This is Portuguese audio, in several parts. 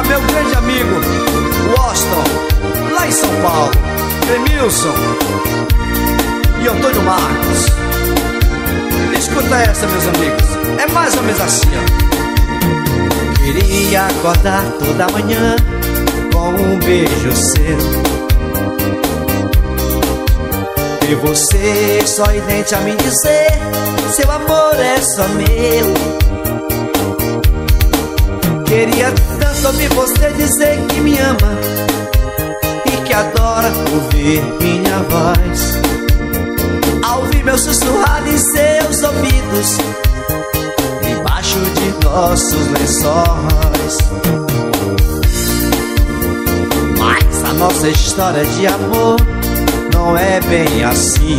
pra meu grande amigo Washington, lá em São Paulo, Clemilson e Antônio Marcos. Escuta essa, meus amigos, é mais ou menos assim, ó. Queria acordar toda manhã com um beijo seu, e você sorridente a me dizer: seu amor é só meu. Queria tanto ouvir você dizer que me ama e que adora ouvir minha voz, ao ouvir meu sussurrado em seus ouvidos, debaixo de nossos lençóis. Mas a nossa história de amor não é bem assim.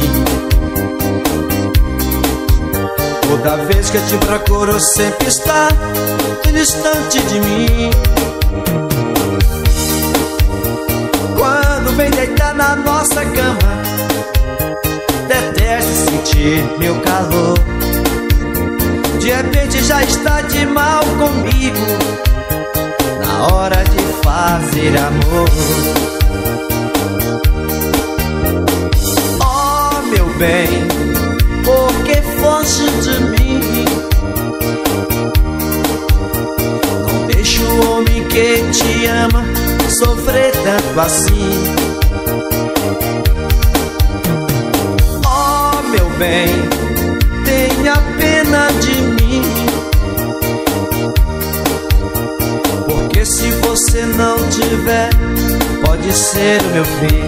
Toda vez que eu te procuro, sempre está distante de mim. Quando vem deitar na nossa cama, detesto sentir meu calor. De repente já está de mal comigo, na hora de fazer amor. Oh, meu bem, por que foge de mim? Não deixa o homem que te ama sofrer tanto assim. Oh, meu bem, tenha pena de mim, porque se você não tiver, pode ser o meu fim.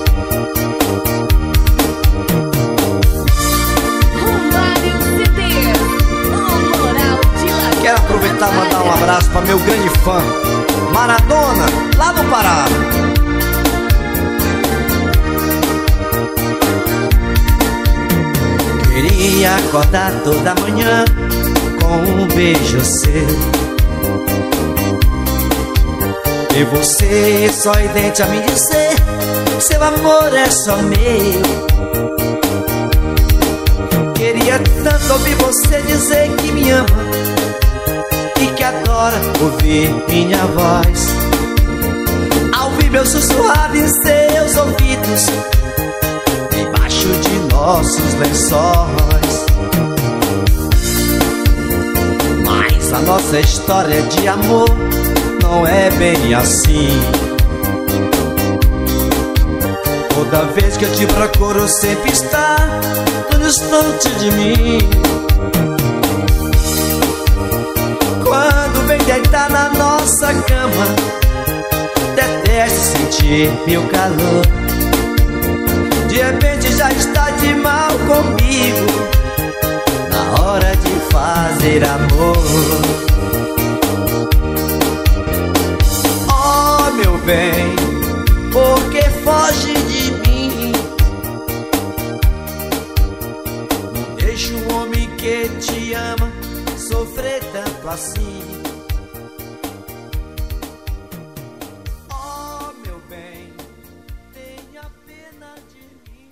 Quero aproveitar e mandar um abraço para meu grande fã Maradona, lá no Pará. Queria acordar toda manhã com um beijo seu, e você sorridente a me dizer: seu amor é só meu. Queria tanto ouvir você dizer que me ama e que adora ouvir minha voz, ao ouvir meu sussurrado em seus ouvidos, debaixo de nossos lençóis. Mas a nossa história de amor não é bem assim. Toda vez que eu te procuro, sempre está tão distante de mim. Quando vem deitar na nossa cama, detesto sentir meu calor. De repente já está de mal comigo, na hora de fazer amor. Oh, meu bem, por que foge de mim? Não deixa o homem que te ama sofrer tanto assim. Oh, meu bem, tenha pena de mim.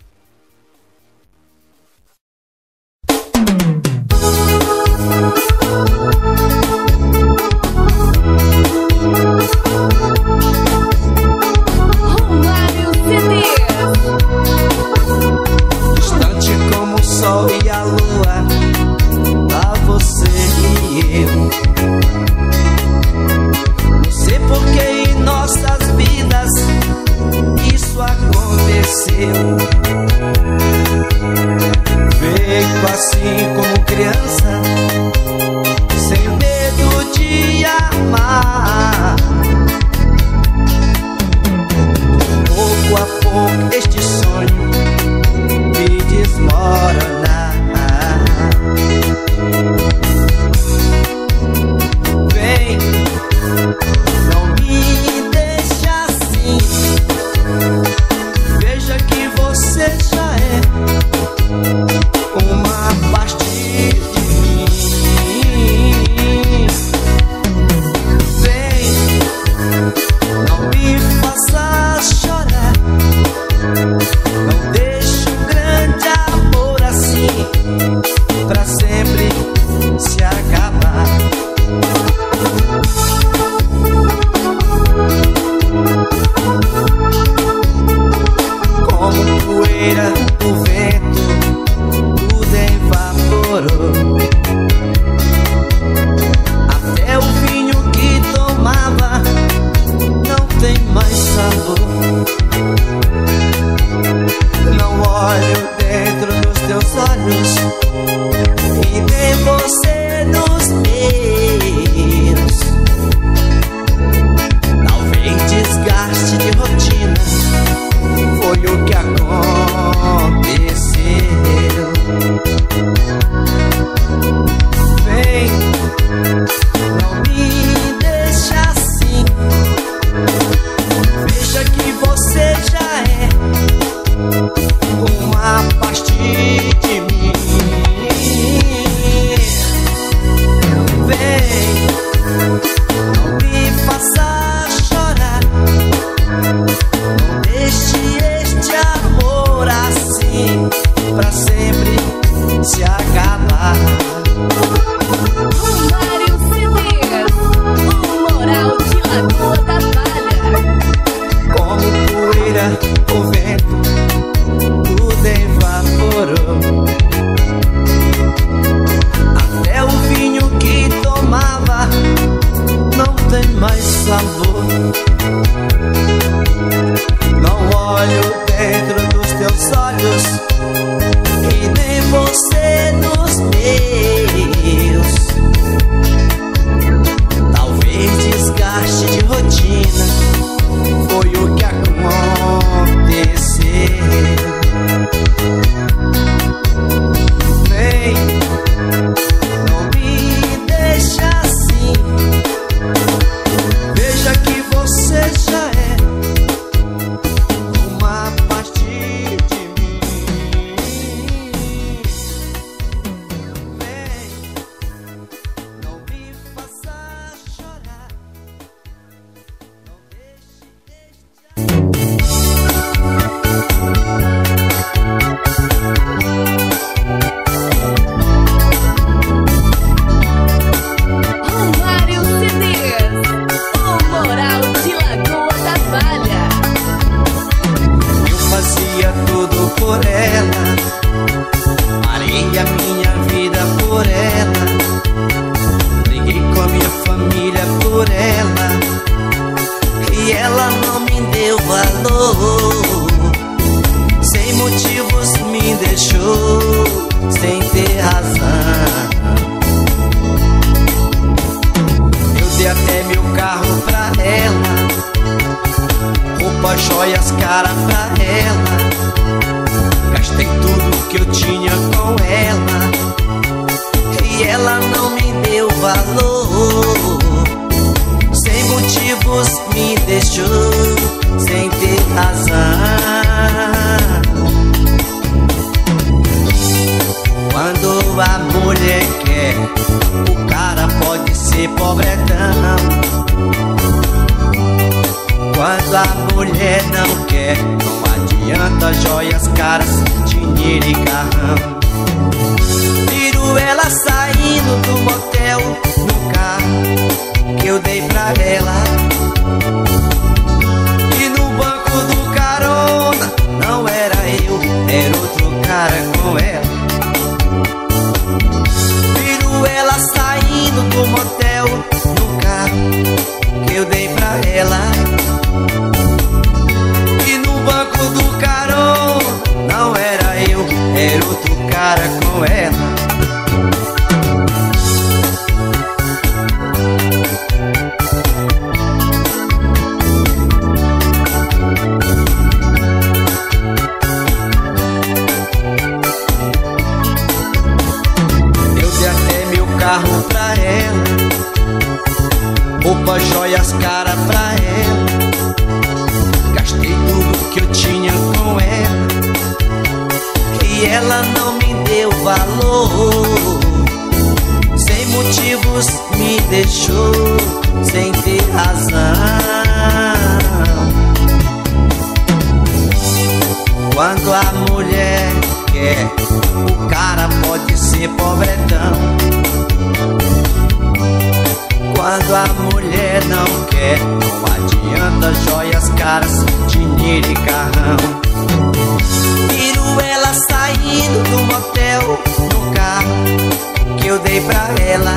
Romário CDs. Distante como o sol e a lua, a você e eu. Não sei porque em nossas vidas isso aconteceu. Feito assim como criança, sem medo de amar. Pouco a pouco este sonho me desmoronar. roupas, joias, cara pra ela. Gastei tudo que eu tinha com ela e ela não me deu valor. Sem motivos me deixou, sem ter razão. Quando a mulher quer, o cara pode ser pobretão. Quando a mulher não quer, não adianta joias caras, dinheiro e carrão. Viro ela saindo do motel no carro que eu dei pra ela. E no banco do carona não era eu, era outro cara com ela. Viro ela saindo do motel no carro que eu dei pra ela. E no banco do carona não era eu, era outro cara com ela. Eu dei até meu carro pra ela, roupas, joias, cara pra ela. Gastei tudo que eu tinha com ela e ela não me deu valor. Sem motivos me deixou, sem ter razão. Quando a mulher quer, o cara pode ser pobretão. Quando a mulher não quer, não adianta joias caras, dinheiro e carrão. Viro ela saindo do motel no carro que eu dei pra ela.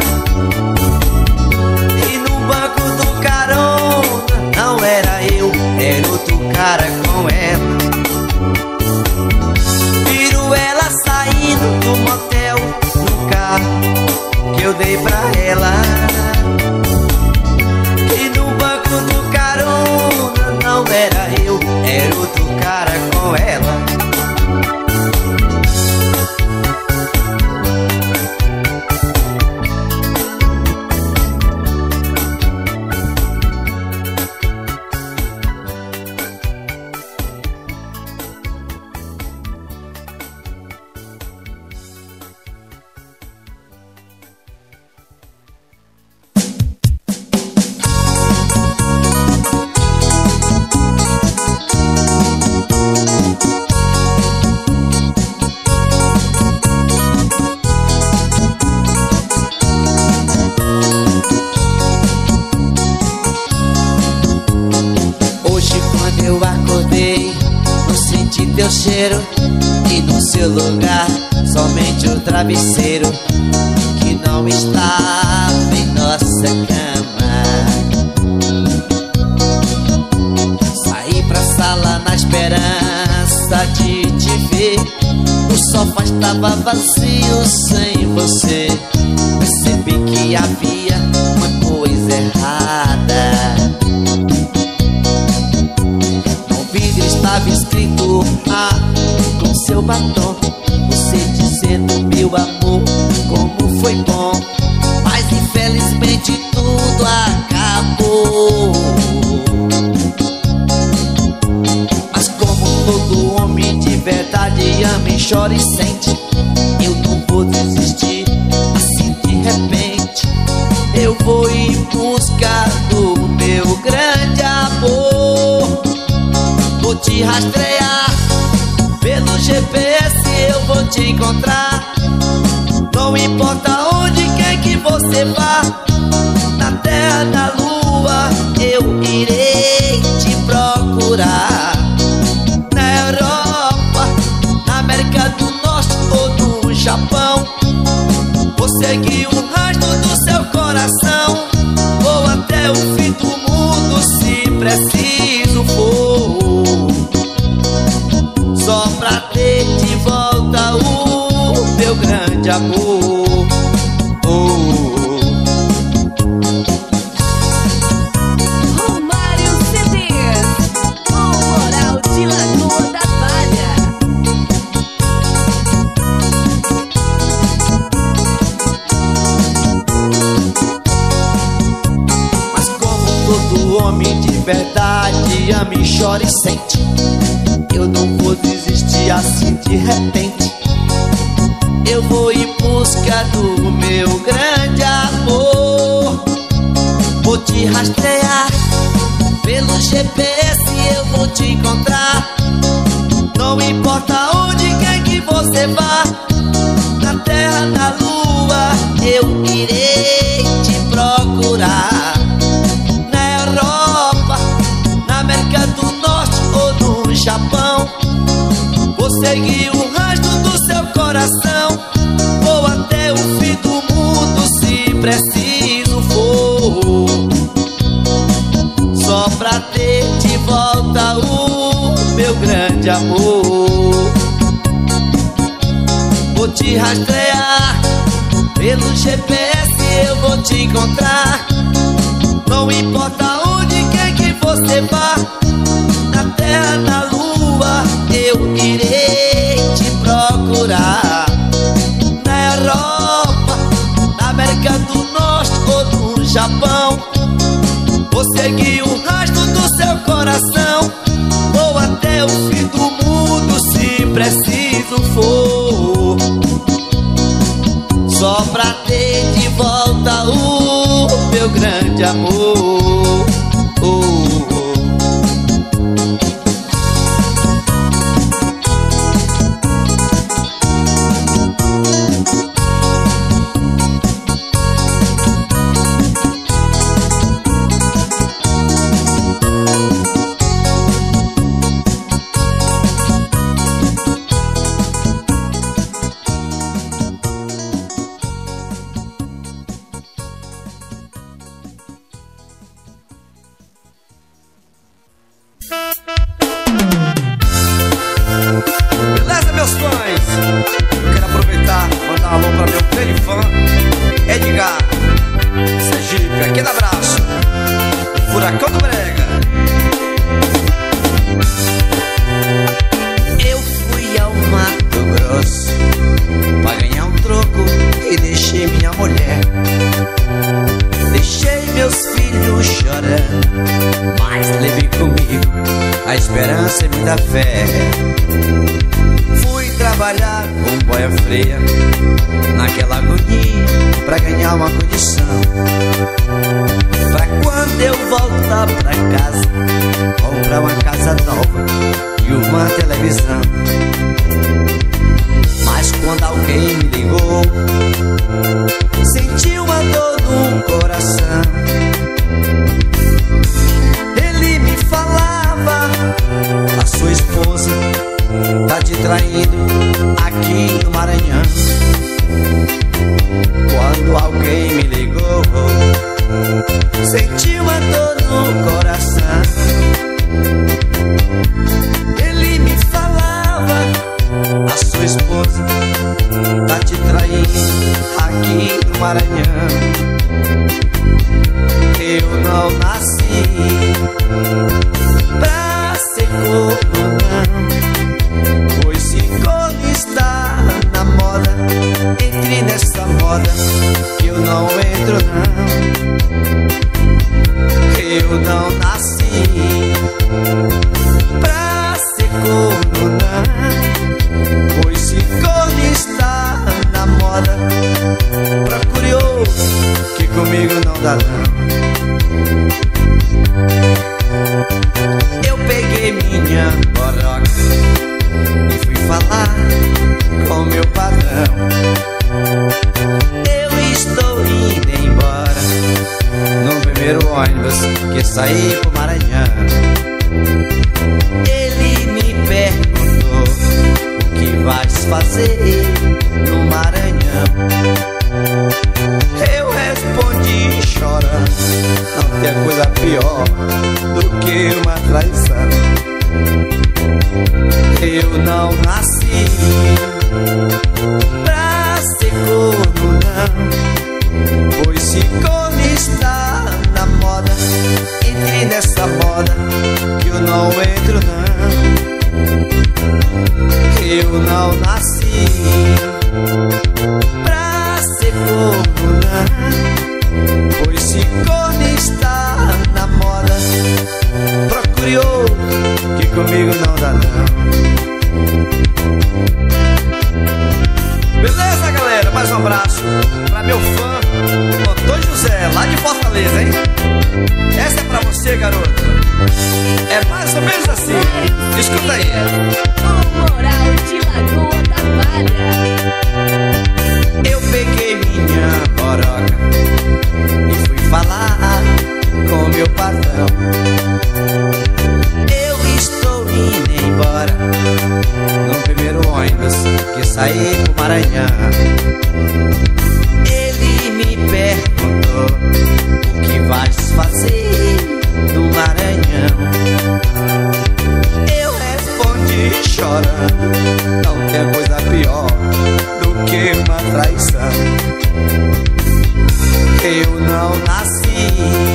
E no banco do carona não era eu, era outro cara com ela. Viro ela saindo do motel no carro que eu dei pra ela. E no banco do carona não era eu, era outro cara com ela. Teu cheiro e no seu lugar somente o travesseiro que não estava em nossa cama. Saí pra sala na esperança de te ver. O sofá estava vazio sem você. Percebi que havia uma coisa errada. Estava escrito com seu batom, você dizendo: meu amor, como foi bom. Mas infelizmente tudo acabou. Mas como todo homem de verdade ama e chora e sente, eu não vou desistir assim de repente. Eu vou em busca do meu grande amor. Vou te rastrear pelo GPS, eu vou te encontrar. Não importa onde quer que você vá, na terra, na lua, eu irei te procurar. Na Europa, na América do Norte ou no Japão, vou seguir o rastro do seu coração. Vou até o fim do mundo se preciso for, só pra ter de volta o meu grande amor. homem de verdade ama e chora e sente. Eu não vou desistir assim de repente. Eu vou em busca do meu grande amor. Vou te rastrear pelo GPS, eu vou te encontrar. Não importa onde quer que você vá, na terra, na lua, eu irei te procurar. Na Europa, na América do Norte ou no Japão, vou seguir o rastro do seu coração. Vou até o fim do mundo se preciso for, só pra ter de volta o meu grande amor. Vou te rastrear pelo GPS, eu vou te encontrar. Não importa onde quer que você vá, na terra, na lua, eu irei te procurar. Na Europa, na América do Norte ou no Japão, vou seguir o rastro do seu coração. Vou até o fim do mundo se preciso for, só pra ter de volta o meu grande amor. Beleza, meus fãs? Eu quero aproveitar e mandar um alô pra meu grande fã Edgar Sergipe, aquele abraço, Furacão do Brega. Eu fui ao Mato Grosso pra ganhar um troco e deixei minha mulher. Deixei meus filhos chorando, mas levei comigo a esperança e muita fé. Fui trabalhar com boia freia, naquela agonia, pra ganhar uma condição, pra quando eu voltar pra casa, comprar uma casa nova e uma televisão. Mas quando alguém me ligou, senti uma dor no coração. Ele me falava: a sua esposa tá te traindo aqui no Maranhão. Quando alguém me ligou, senti uma dor no coração. Ele me falava: a sua esposa tá te traindo aqui no Maranhão. Eu não nasci pra ser corno, não, pois se corno está na moda, entre nessa moda que eu não entro, não. Eu não nasci pra ser corno, não, pois se corno está na moda, procure outro que comigo não dá, não. Eu peguei minha boroca e fui falar com meu patrão. Eu estou indo embora no primeiro ônibus que saí pro Maranhão. Ele me perguntou: o que vais fazer no Maranhão? Eu respondi chorando: não tem coisa pior do que uma traição. Eu não nasci pra ser corno, não, pois se corno está na moda, entre nessa moda que eu não entro, não. Eu não nasci pra ser corno, não, pois se corno está na moda, Essa é pra você, garota. É mais ou menos assim. Escuta aí. O Moral de Lagoa da Palha. Eu peguei minha boroca e fui falar com meu patrão. Eu estou indo embora no primeiro ônibus que saí pro Maranhão. Ele me perguntou: o que vais fazer no Maranhão? Eu respondi chorando: não tem coisa pior do que uma traição. Eu não nasci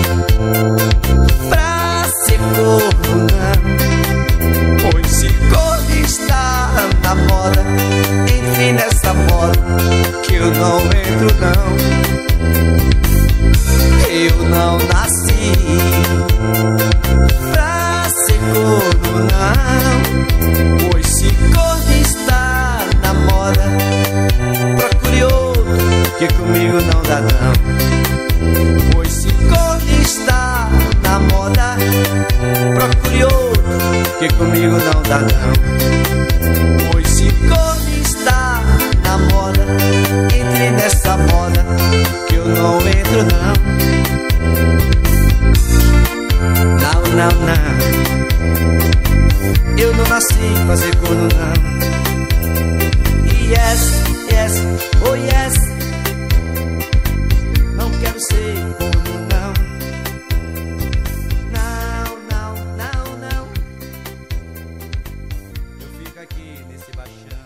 pra ser corno, não. Pois se corno está na moda, entre nessa moda que eu não entro, não. Eu não nasci pra ser corno, não. Pois se corno está na moda, procure outro que comigo não dá, não. Pois se corno está na moda, procure outro que comigo não dá, não. Pois se corno está na moda, entre nessa moda que eu não entro, não. Não, não, não. Eu não nasci pra fazer corno, não. Yes, yes, oh yes. Não quero ser corno, não. Não, não, não, não. Eu fico aqui nesse baixão.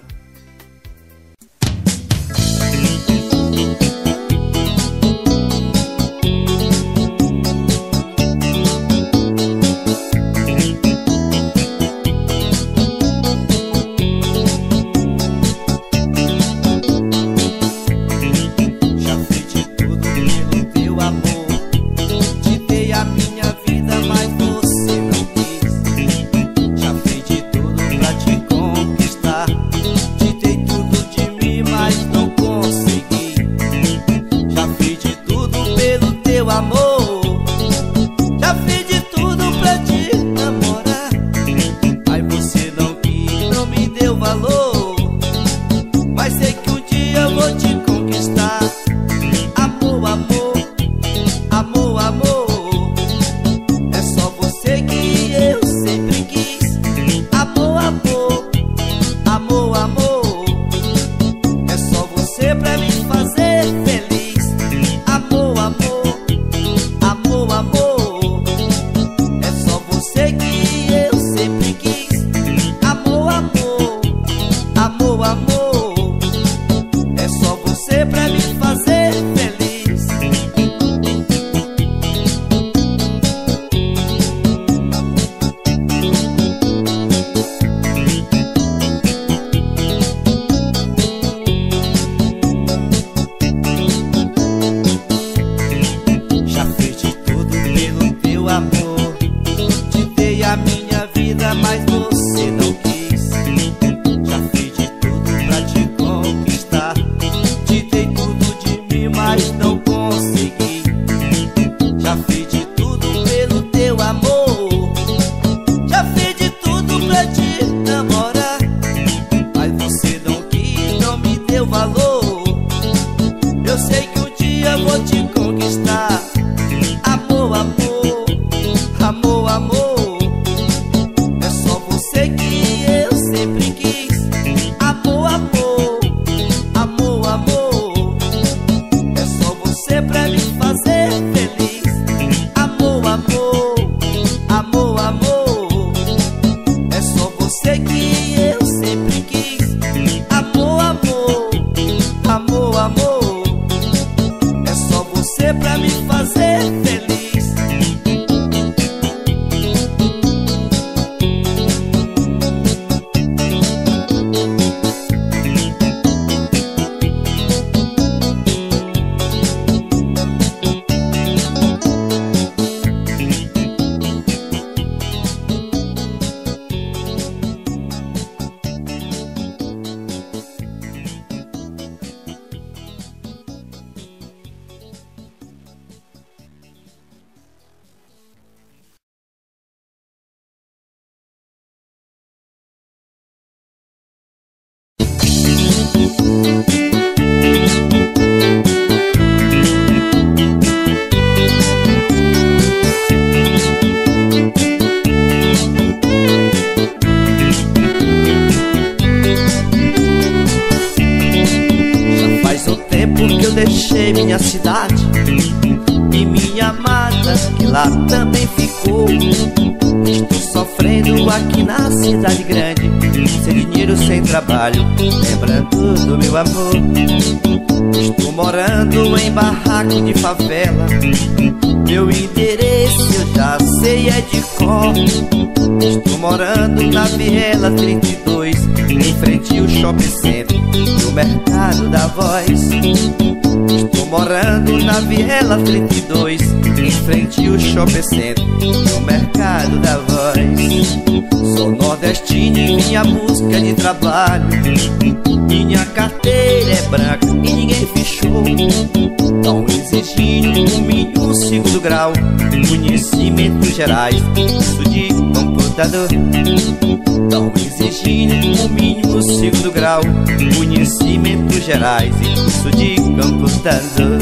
minha cidade, e minha amada que lá também ficou. Estou sofrendo aqui na cidade grande, sem dinheiro, sem trabalho, lembrando do meu amor. Estou morando em barraco de favela, meu endereço eu já sei, é de cor. Estou morando na Viela 32, em frente ao shopping center do Mercado da Voz. Estou morando na Viela 32, em frente ao shopping center do Mercado da Voz. Sou nordestino e vim à busca de trabalho, minha carteira é branca e ninguém fechou. Tão exigindo um mínimo segundo grau, conhecimentos gerais, curso de computador. Tão exigindo um mínimo segundo grau, conhecimentos gerais e curso de computador.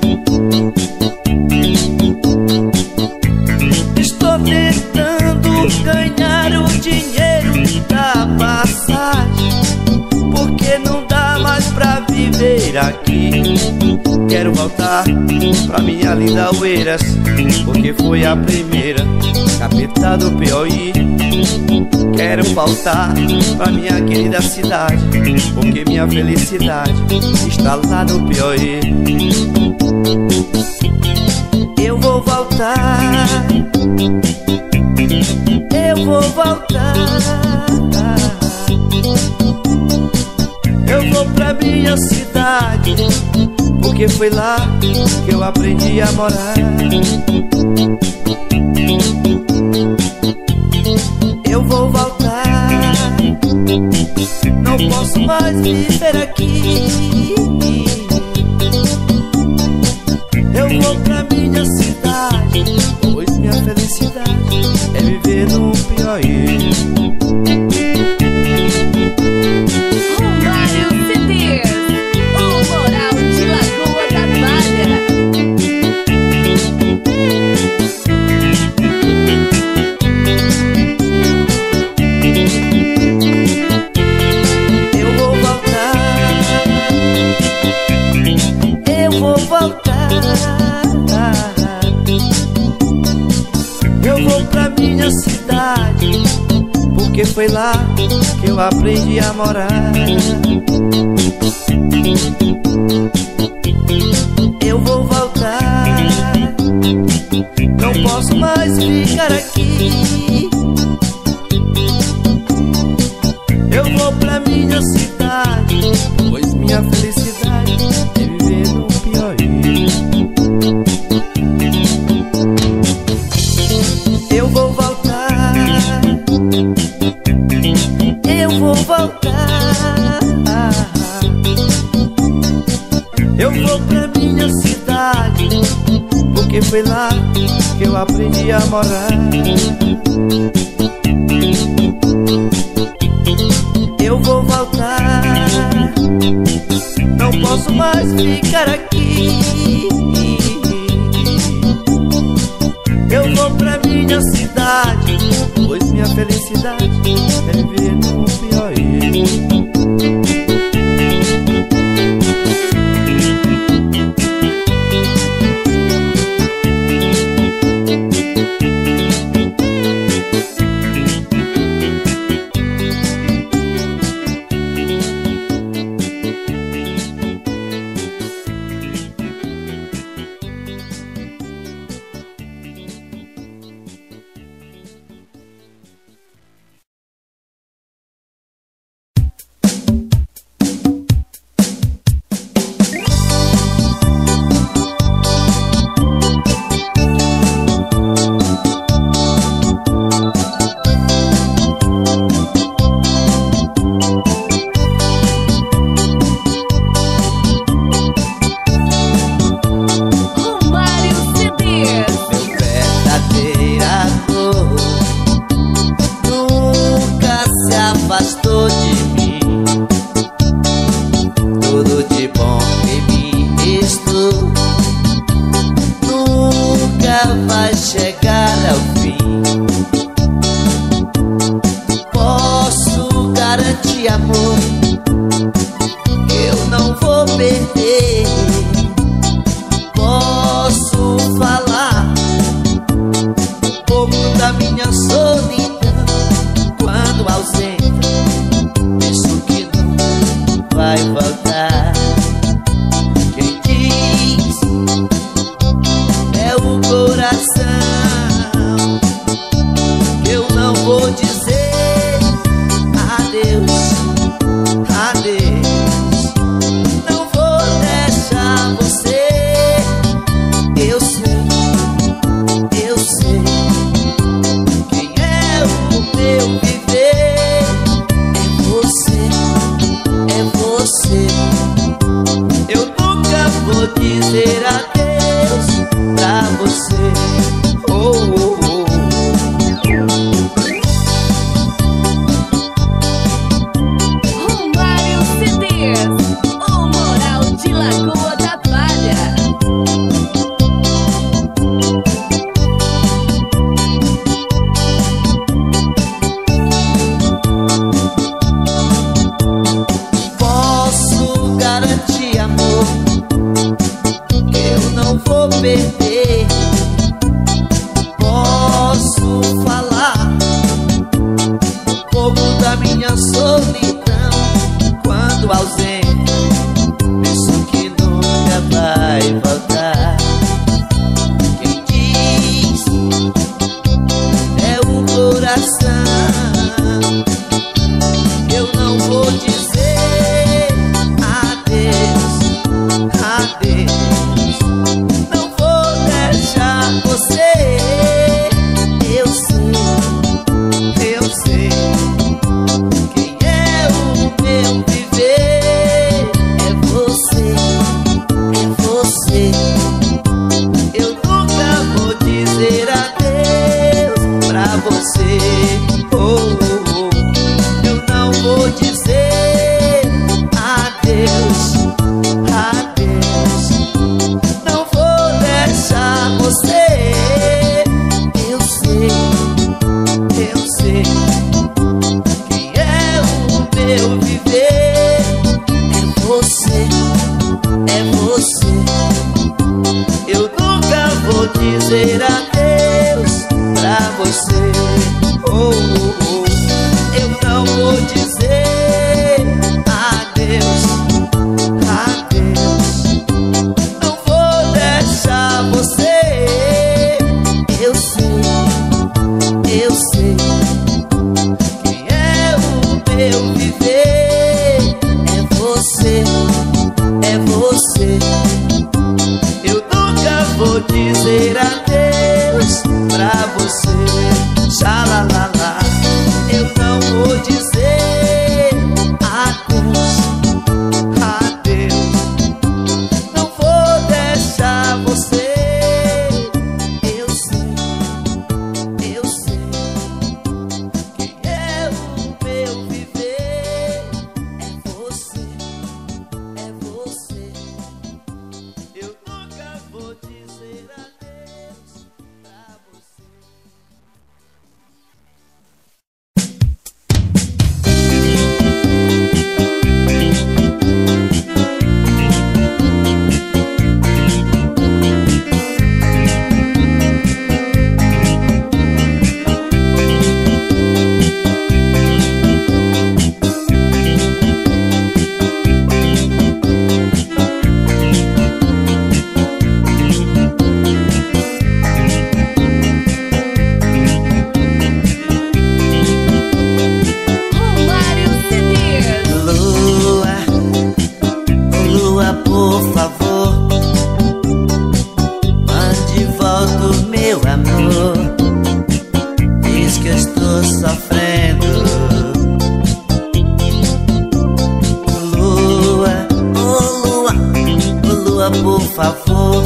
Estou tentando ganhar o dinheiro da passagem, porque não dá mais pra viver aqui. Quero voltar pra minha linda Oeiras, porque foi a primeira capital do Piauí. Quero voltar pra minha querida cidade, porque minha felicidade está lá no Piauí. Eu vou voltar, eu vou voltar, eu vou pra minha cidade, porque foi lá que eu aprendi a morar. Eu vou voltar, não posso mais viver aqui. Eu vou pra minha cidade, pois minha felicidade é viver no Piauí. Romário CDs, o Moral de Lagoa da Palha. Eu vou voltar, eu vou voltar, eu vou pra minha cidade, porque foi lá que eu aprendi a morar. Eu vou voltar, não posso mais ficar aqui. Eu vou pra minha cidade, pois minha felicidade é viver no Piauí. Eu vou voltar, eu vou voltar, eu vou pra minha cidade, porque foi lá que eu aprendi a morar. Eu vou voltar, não posso mais ficar aqui. Eu vou pra minha cidade, pois minha felicidade é viver no Piauí. minha solidão. Quando ausente, penso que não vai voltar. Quem diz é o coração. Eu não vou dizer adeus, adeus. Não vou deixar você. Eu sei, eu sei. Quem é o meu viver? É você, é você. Eu nunca vou dizer adeus pra você. Oh, oh, oh. Romário CDs, o Moral de Lagoa da Palha. Posso garantir, amor, que eu não vou perder. Posso falar um pouco da minha solidão. Quando ausente, penso que nunca vai voltar. Quem diz é o coração. Eu não vou dizer adeus, adeus. Não vou deixar você. Eu sei, eu sei. Quem é o meu viver? É você, é você. Eu nunca vou dizer adeus pra você. Oh, oh, oh. Eu não vou dizer adeus, adeus. Não vou deixar você. Eu sei, eu sei. Quem é o meu viver? É você, é você. Eu nunca vou dizer adeus pra você. Oh, oh, oh. Eu não vou dizer adeus, adeus. Não vou deixar você. Eu sei, eu sei. Quem é o meu viver? É você, é você. Eu nunca vou dizer adeus pra você. Xalalala. Eu não vou dizer adeus, adeus. Não vou deixar você. Eu sei, eu sei. Quem é o meu viver? É você, é você. Eu nunca vou dizer adeus pra você. Romário CDs. Lua, oh lua, por favor, mande de volta o meu amor. Diz que eu estou sofrendo. Lua, oh lua, oh lua, por favor,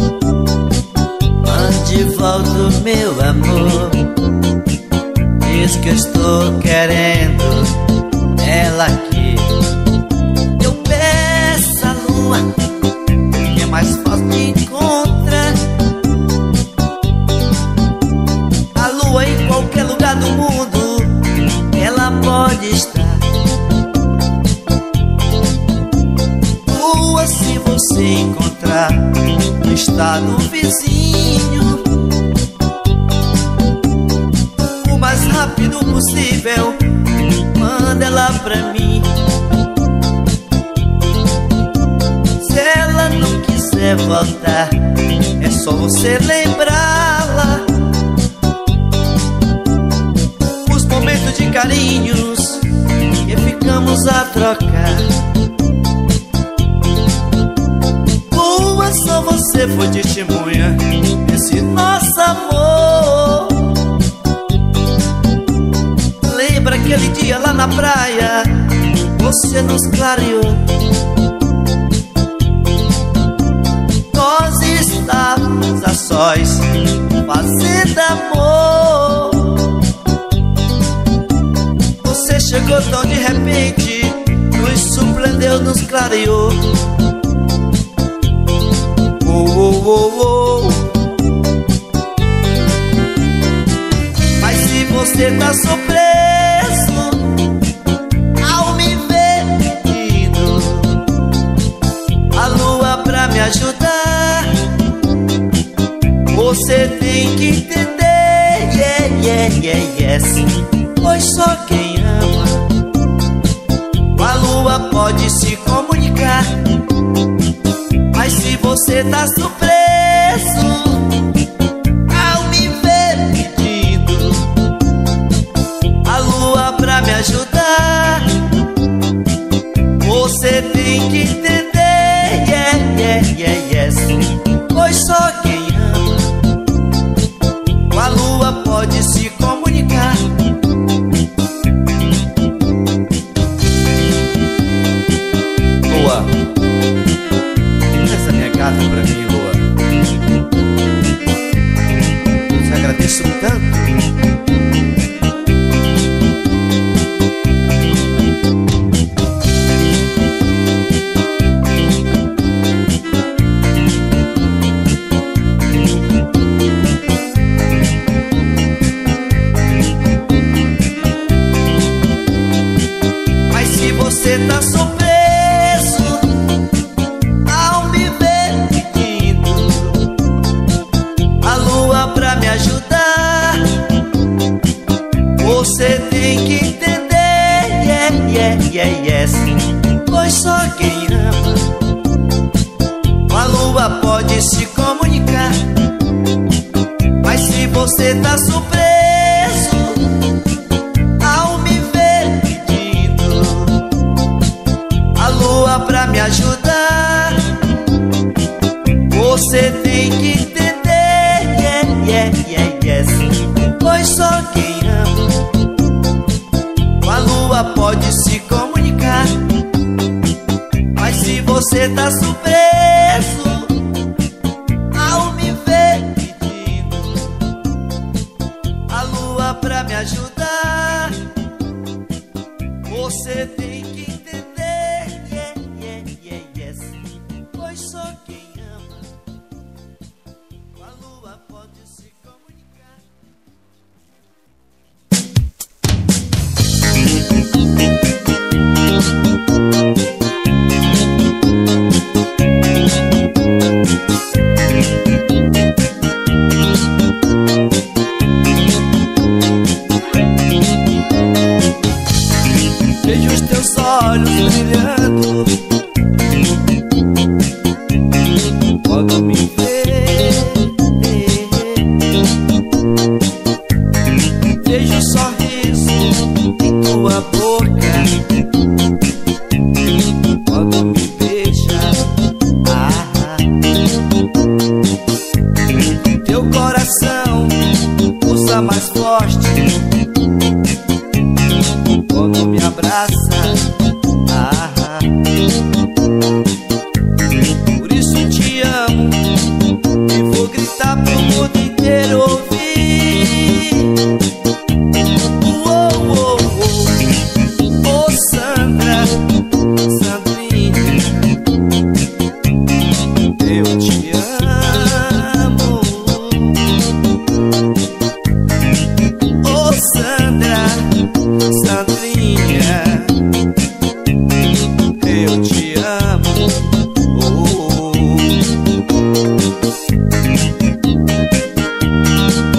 mande de volta o meu amor. Diz que eu estou querendo ela aqui. Eu peço a lua, que é mais fácil de encontrar. A lua em qualquer lugar do mundo, ela pode estar. Lua, se você encontrar no estado vizinho, possível, manda ela pra mim. Se ela não quiser voltar, é só você lembrá-la. Os momentos de carinhos que ficamos a trocar. Lua, só você foi testemunha desse nosso amor. Lembra aquele dia lá na praia, você nos clareou. Nós estávamos a sós, fazendo amor. Você chegou tão de repente, nos surpreendeu, nos clareou. Oh, oh, oh, oh. Mas se você tá surpreso ao me ver pedindo a lua pra me ajudar, você tem que entender, yeah, yeah, yeah, yes. Pois só quem ama com a lua pode se comunicar. Mas se você tá surpreso ao me ver pedindo a lua pra me ajudar, você tem que entender, yeah, yeah, yeah, yes. Pois só quem ama com a lua pode se comunicar. Lua, essa minha gata pra mim, Lua. Eu te agradeço tanto. Mas se você tá surpreso ao me ver pedindo a lua pra me ajudar, você tem que entender, yeah, yeah, yeah, yes. Pois só quem ama com a lua pode se comunicar. Mas se você tá surpreso ao me ver pedindo a lua pra me ajudar, você tem que entender, yeah, yeah, yeah, yes. Pois só quem ama com a lua pode se comunicar. Mas se você tá surpreso ao me ver pedindo a lua pra me ajudar, você tem que entender, yeah, yeah, yeah, yes. Pois só quem ama com a lua pode se comunicar. Vejo os teus olhos brilhando quando me vê. Vejo o sorriso em tua boca quando me beija. Teu coração pulsa mais forte quando me abraça. Por isso te amo e vou gritar pro mundo inteiro ouvir. Oh, oh, oh, oh, Sandra, Sandrinha, eu te amo. Oh, Sandra, Sandrinha, eu te amo. Oh.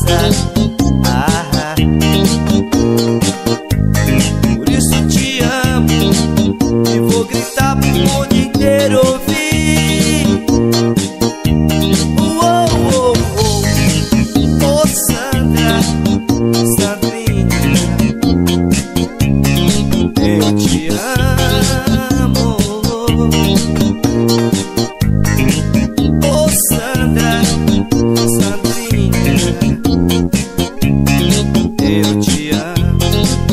Por isso te amo e vou gritar pro mundo inteiro ouvir. Oh, Sandra, Sandrinha, eu te amo. Oh, Sandra, Sandrinha, eu te amo.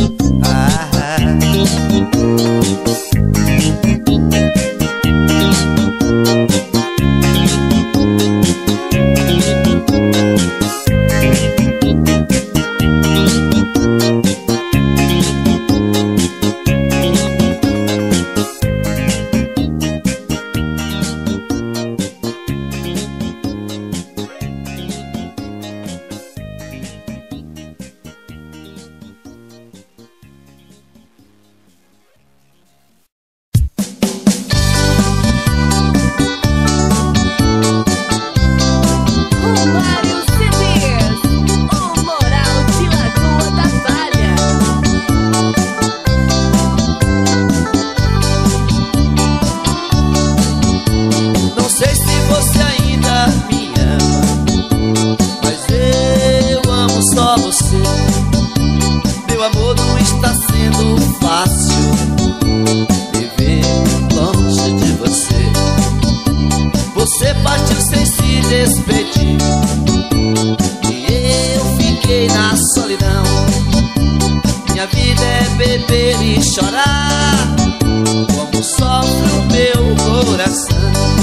Meu amor, não está sendo fácil viver longe de você. Você partiu sem se despedir e eu fiquei na solidão. Minha vida é beber e chorar, como sofre o meu coração.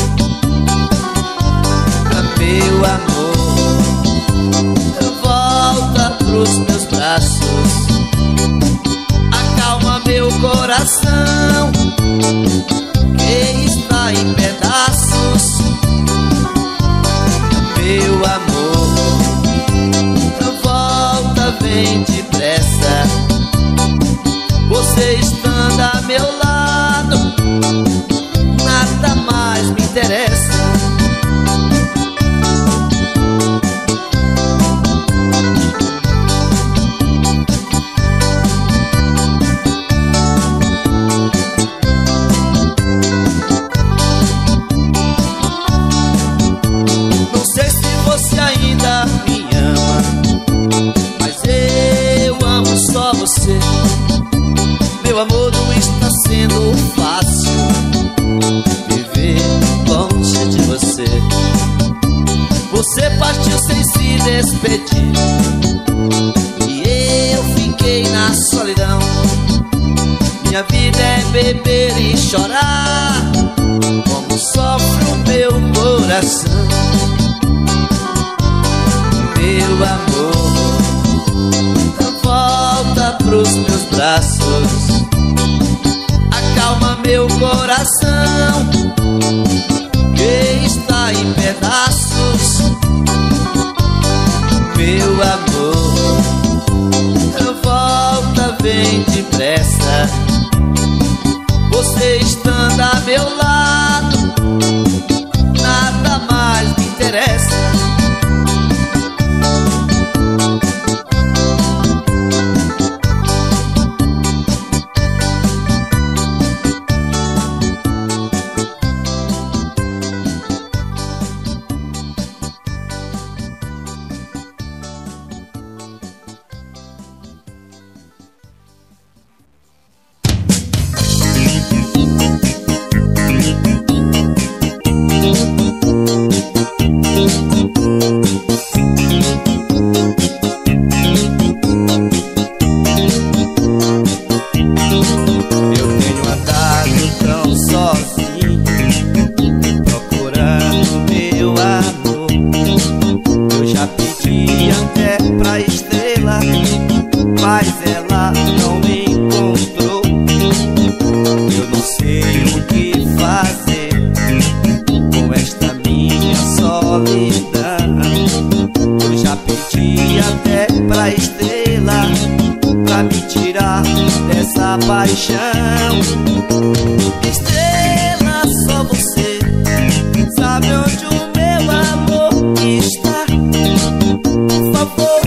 Meu amor, volta pros meus braços, acalma meu coração que está em pedaços. Meu amor, volta, vem depressa. Você estando a meu lado, nada mais me interessa. Meu amor, não está sendo fácil viver longe de você. Você partiu sem se despedir e eu fiquei na solidão. Minha vida é beber e chorar, como sofre o meu coração. Meu amor, volta pros meus braços, acalma meu coração que está em pedaços. Meu amor, volta, vem depressa. Você estando a meu lado, nada mais me interessa. Mas ela não me encontrou. Eu não sei o que fazer com esta minha solidão. Eu já pedi até pra estrela pra me tirar dessa paixão. Estrela, só você sabe onde o meu amor está. Por favor,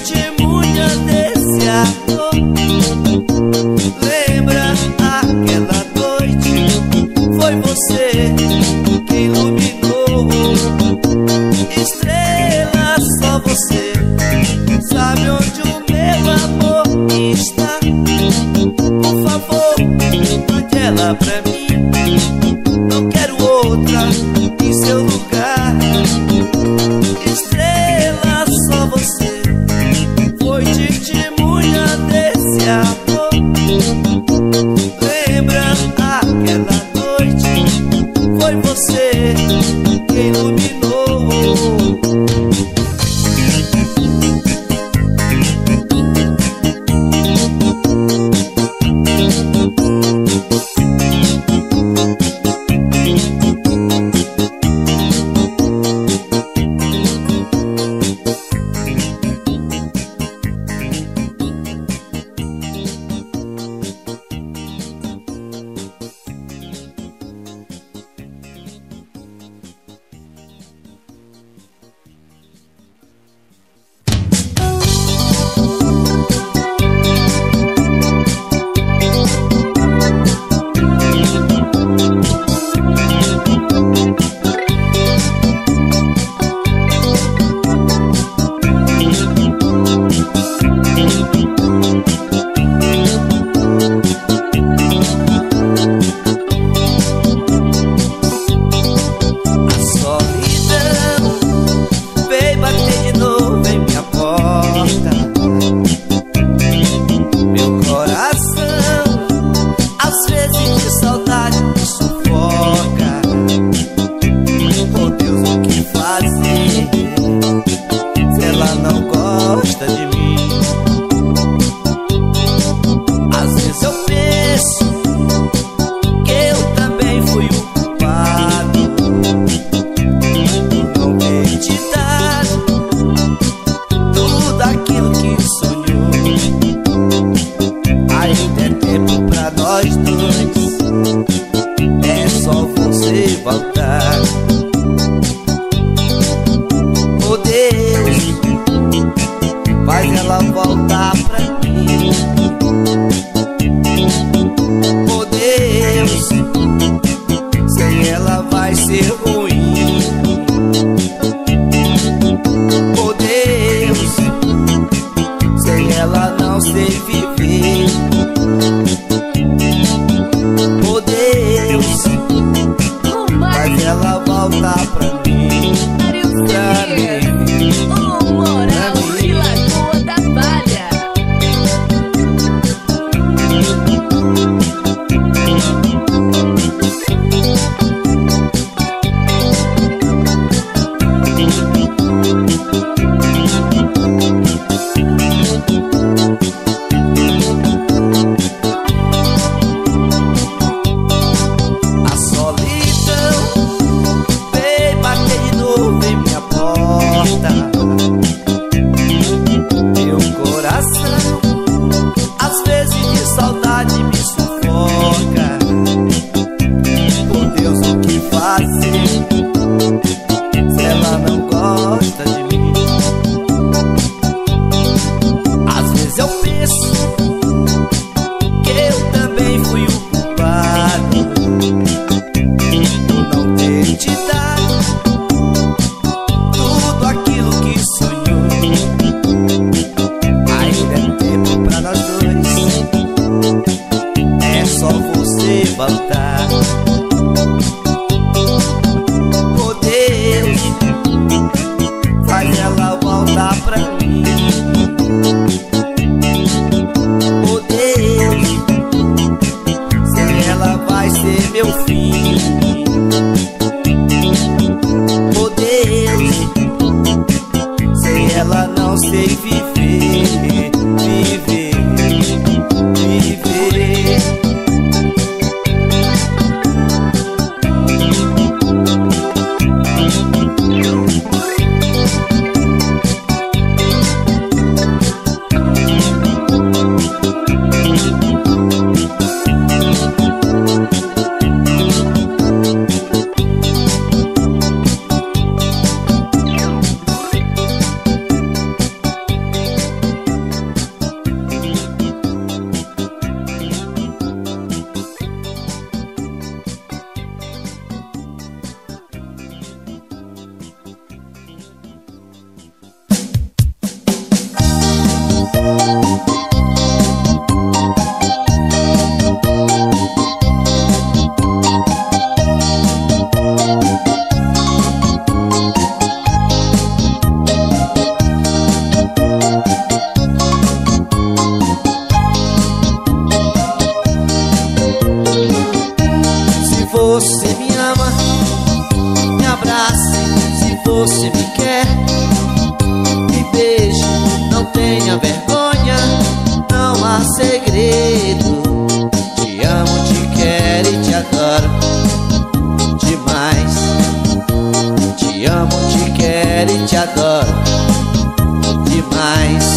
testemunha desse amor. Lembra aquela noite? Foi você quem iluminou. Estrela, só você sabe onde o meu amor está. Por favor, mande ela pra mim. Não quero outra em seu lugar. Estrela, só você foi testemunha desse amor. Lembra aquela noite? Foi você quem iluminou. Você me ama, me abrace. Se você me quer, me beije. Não tenha vergonha, não há segredo. Te amo, te quero e te adoro demais. Te amo, te quero e te adoro demais.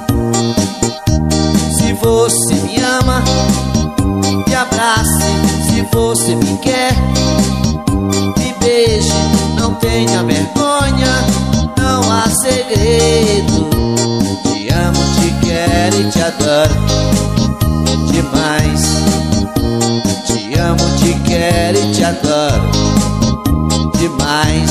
Se você me ama, me abrace. Se você me quer, me beije. Não tenha vergonha, não há segredo. Te amo, te quero e te adoro demais. Te amo, te quero e te adoro demais.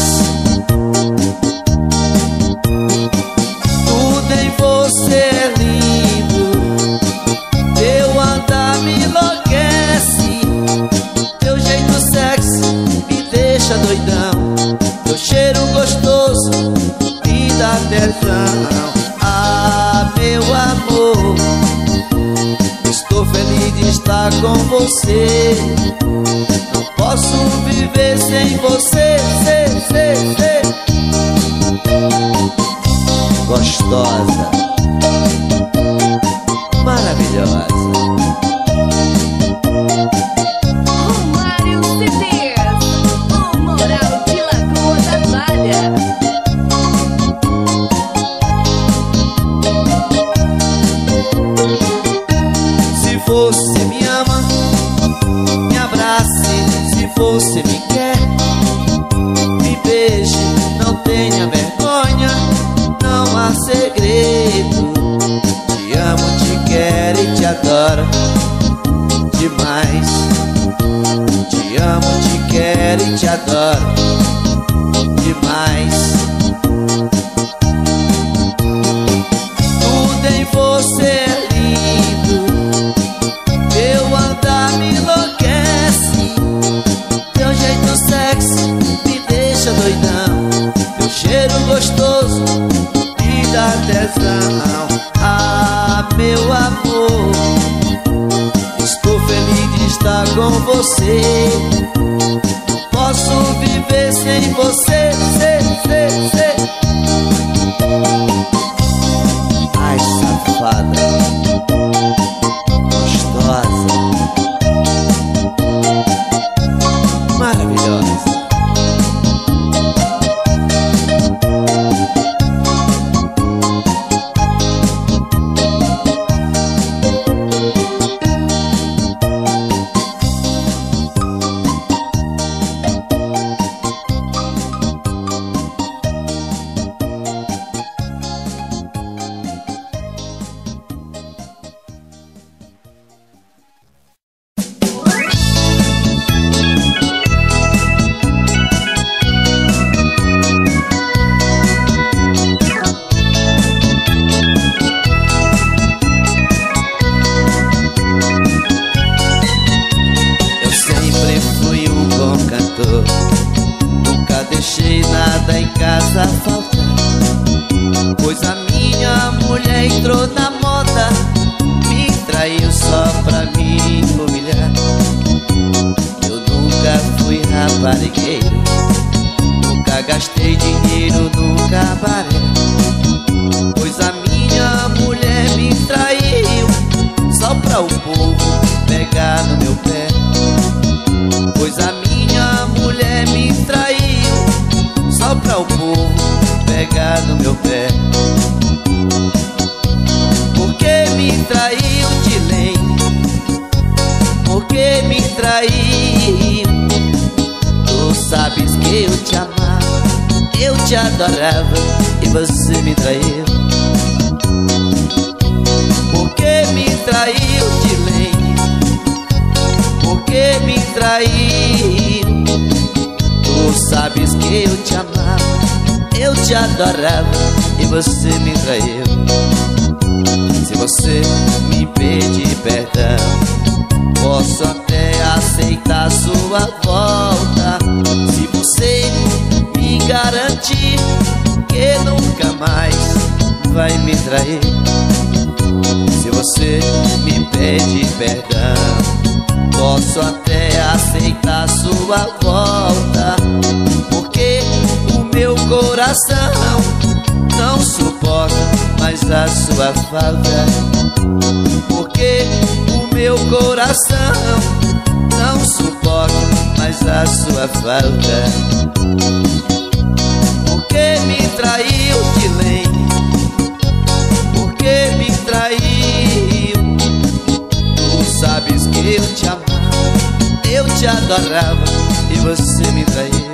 Tudo em você é lindo, teu andar me enlouquece. Teu jeito sexy me deixa doidão. Teu cheiro gostoso me dá tesão. Ah, meu amor, estou feliz de estar com você. Não posso viver sem você. Gostosa, maravilhosa. Você me ama, me abrace. Se você me quer, me beije. Não tenha vergonha, não há segredo. Te amo, te quero e te adoro demais. Te amo, te quero e te adoro demais. Tudo em você é lindo, teu andar me enlouquece. Teu jeito sexy me deixa doidão. Teu cheiro gostoso me dá tesão. Ah, meu amor, estou feliz de estar com você. Não posso viver sem você. Ai, safada, gostosa, maravilhosa. Nunca deixei nada em casa faltar, pois a minha mulher entrou na moda, me traiu só pra me humilhar. Eu nunca fui raparigueiro, nunca gastei dinheiro no cabaré, pois a minha mulher me traiu só pra o povo pegar no meu pé. Pois a minha mulher me traiu só pra o povo pegar no meu pé. Por que me traiu, Dilene? Por que me traiu? Tu sabes que eu te amava, eu te adorava e você me traiu. Por que me traiu, Dilene? Por que me traiu? Tu sabes que eu te amava, eu te adorava e você me traiu. trair. Se você me pede perdão, posso até aceitar sua volta, porque o meu coração não suporta mais a sua falta. Porque o meu coração não suporta mais a sua falta. Porque me traiu, Dilene? Porque me traiu? Tu sabes que eu te amava, eu te adorava e você me traiu.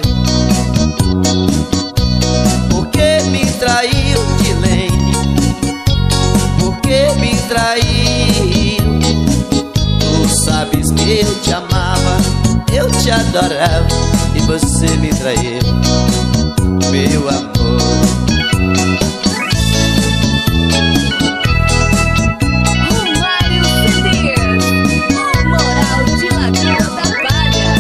Porque me traiu, Dilene? Porque me traiu? Tu sabes que eu te amava, eu te adorava e você me traiu, meu amor. Romário CDs, o Moral de Lagoa da Palha.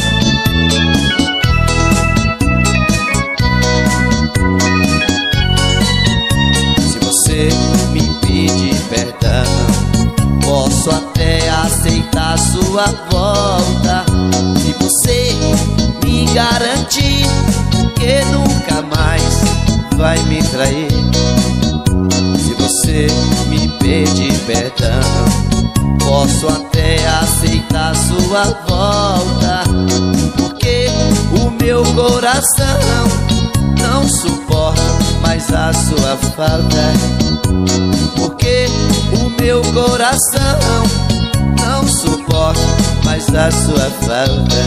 Se você me pedir perdão, posso até aceitar sua volta. Se você me garantir que nunca mais vai me trair. Se você me pedir perdão, posso até aceitar sua volta, porque o meu coração não suporta mais a sua falta. Porque o meu coração não suporta mais a sua falta.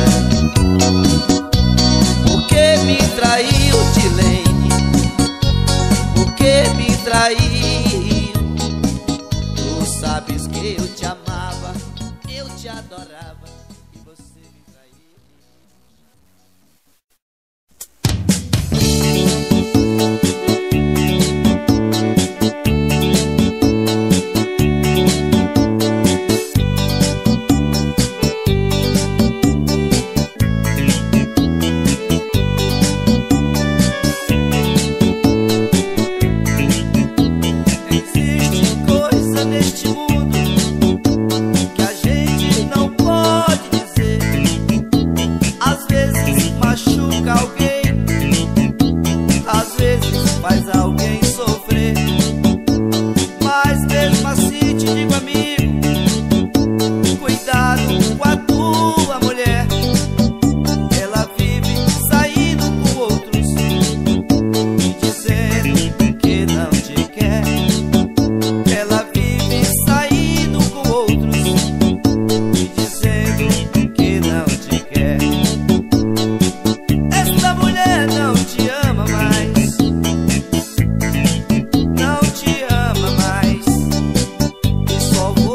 Porque me traiu, Dilene? Porque me traiu? Tu sabes que eu te amava, eu te adorava e você me traiu. Só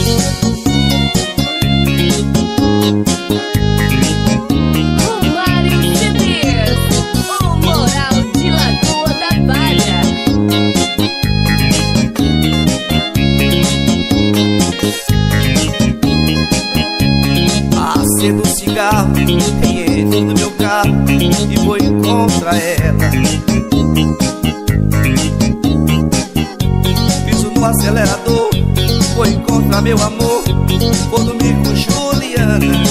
Acendo um cigarro e entro no meu carro e vou encontrar ela. Piso no acelerador, vou encontrar meu amor, vou dormir com Juliana.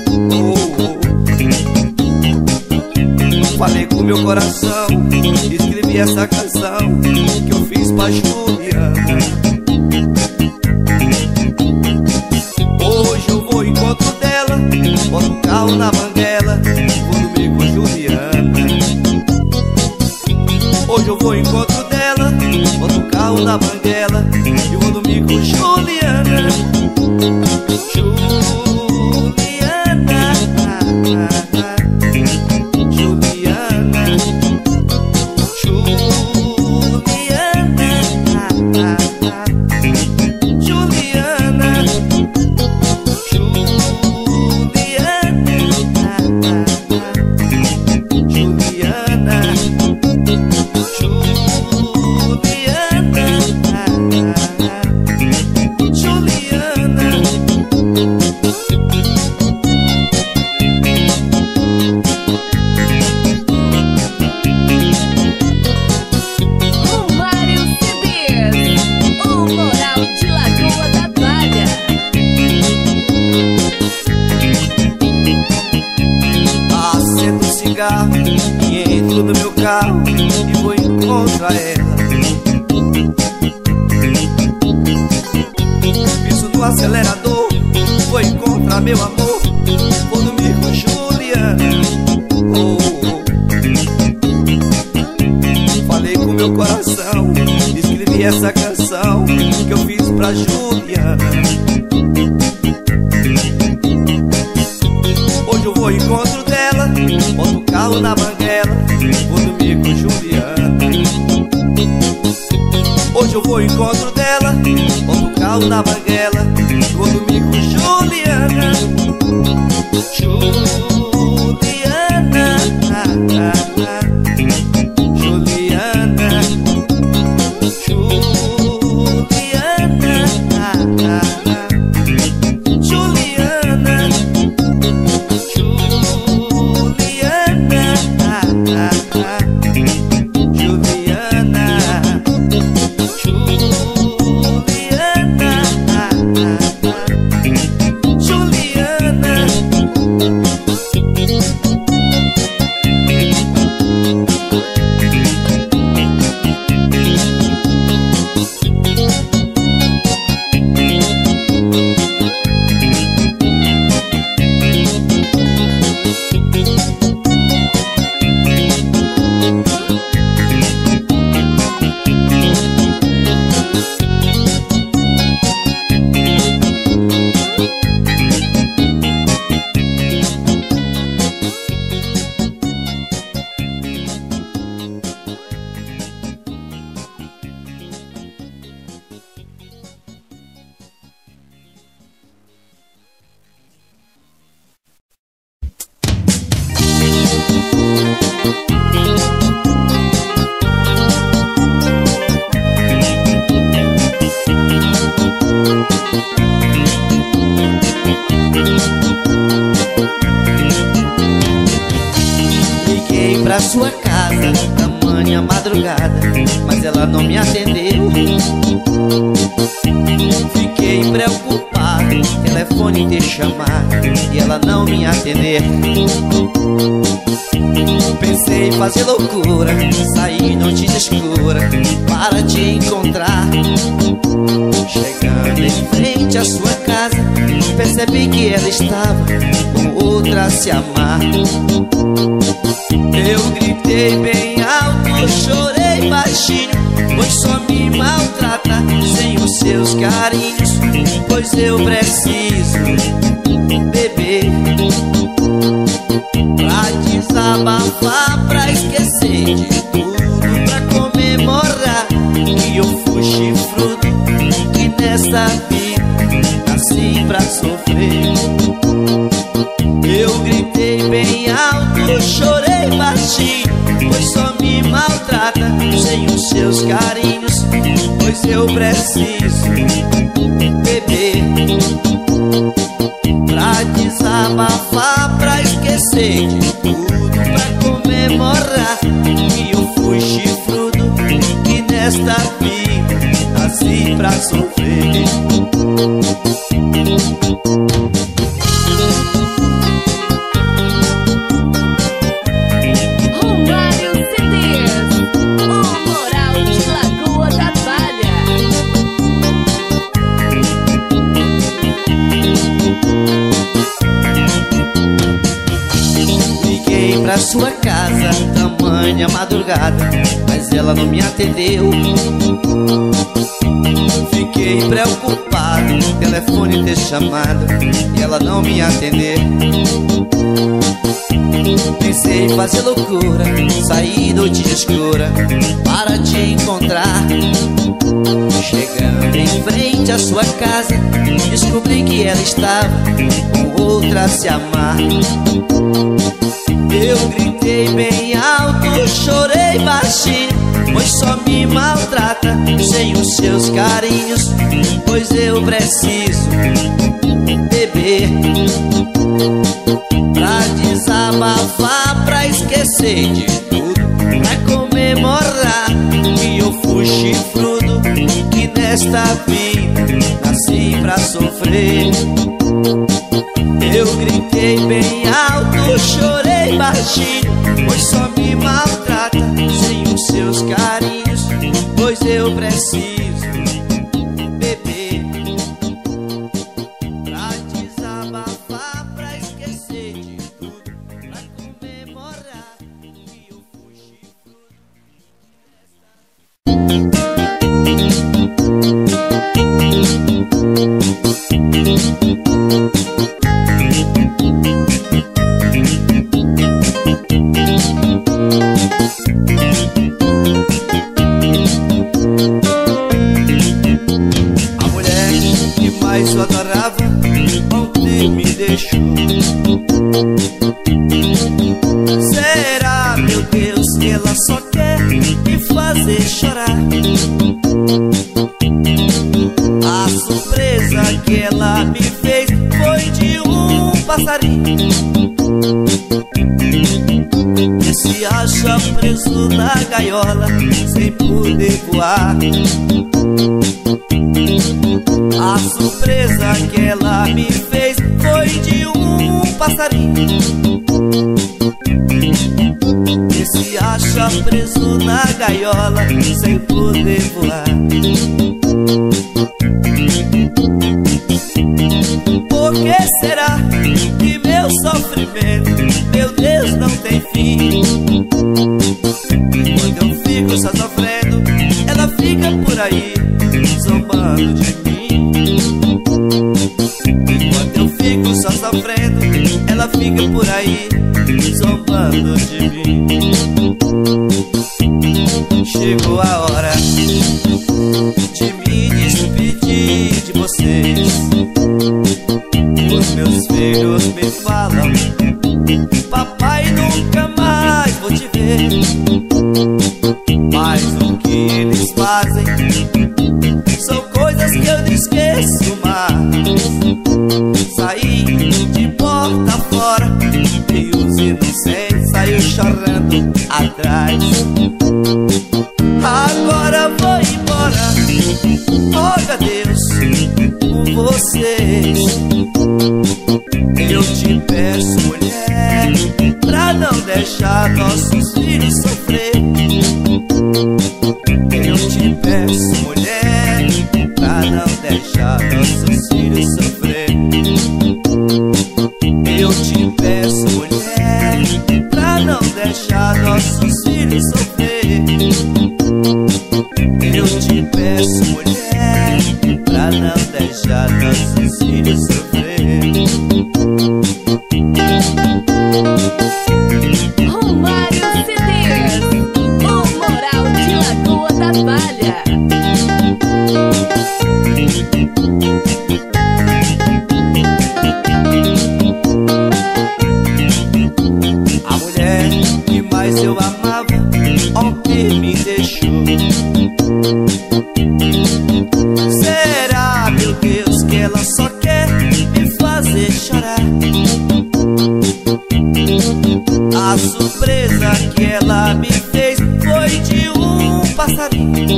Falei com meu coração, escrevi essa canção que eu fiz pra Juliana. Hoje eu vou ao encontro dela, boto o carro na banguela, vou dormir com Juliana. Hoje eu vou ao encontro dela, boto o carro na banguela e vou dormir com Juliana. Juliana, Juliana, Juliana, e entro no meu carro e vou encontrar ela. Piso no acelerador, vou encontrar meu amor, vou dormir com Juliana. Falei com meu coração, escrevi essa canção que eu fiz pra Juliana. Hoje eu vou ao encontro dela, boto o carro na banguela, vou dormir com Juliana. Hoje eu vou ao encontro dela, boto o carro na banguela, vou dormir com Juliana. Juliana, Juliana, Juliana, Liguei pra sua casa tamanha madrugada, mas ela não me atendeu. Fiquei preocupado, telefone ter chamado e ela não me atender. Pensei em fazer loucura, sair noite escura para te encontrar. Chegando em frente à sua casa, percebi que ela estava com outra a se amar. Eu gritei bem alto, chorei baixinho, pois só me maltrata sem os seus carinhos. Pois eu preciso beber pra desabafar, pra esquecer de tudo, pra comemorar que eu fui chifrudo, que nessa vida nasci pra sofrer. Eu gritei bem alto, chorei baixinho, pois só me maltrata sem os seus carinhos, pois eu preciso beber pra desabafar, pra esquecer de tudo, pra comemorar que eu fui chifrudo e nesta vida nasci pra sofrer. Pra sua casa, tamanha madrugada, mas ela não me atendeu. Fiquei preocupado, telefone ter chamado e ela não me atender. Pensei em fazer loucura, sair noite escura para te encontrar. Chegando em frente à sua casa, descobri que ela estava com outra a se amar. Eu gritei bem alto, chorei baixinho, pois só me maltrata sem os seus carinhos, pois eu preciso beber pra desabafar, pra esquecer de tudo, pra comemorar que eu fui chifrudo, que nesta vida nasci pra sofrer. Eu gritei bem alto, chorei baixinho, pois só me maltrata sem os seus carinhos, pois eu preciso beber pra desabafar, pra esquecer de tudo, pra comemorar que eu fui chifrudo. Eu adorava, ontem me deixou. Será, meu Deus, que ela só quer me fazer chorar? A surpresa que ela me fez foi de um passarinho que se acha preso na gaiola sem poder voar. A surpresa que ela me fez foi de um passarinho que se acha preso na gaiola sem poder voar. Por que será que meu sofrimento, meu Deus, não tem fim? Quando eu fico só sofrendo, ela fica por aí zombando de mim. Enquanto eu fico só sofrendo, ela fica por aí zombando de mim. Chegou a hora de me despedir de vocês. Os meus filhos me falam: papai, nunca mais vou te ver. Mas o que eles fazem são coisas que eu não esqueço mais. Saí de porta fora e os inocentes saiu chorando atrás. Agora vou embora, olha Deus, com vocês. Eu te peço, mulher, pra não deixar nossos filhos sofrer. Eu te peço, mulher, pra não deixar nossos filhos sofrer. Eu te peço, mulher, pra não deixar nossos filhos sofrer. Eu te peço, mulher, pra não deixar nossos filhos sofrer. Romário CDs, o Moral de Lagoa da Palha. A mulher que mais eu amava ontem me deixou. Será, meu Deus, que ela só quer me fazer chorar? A surpresa que ela me fez foi de um passarinho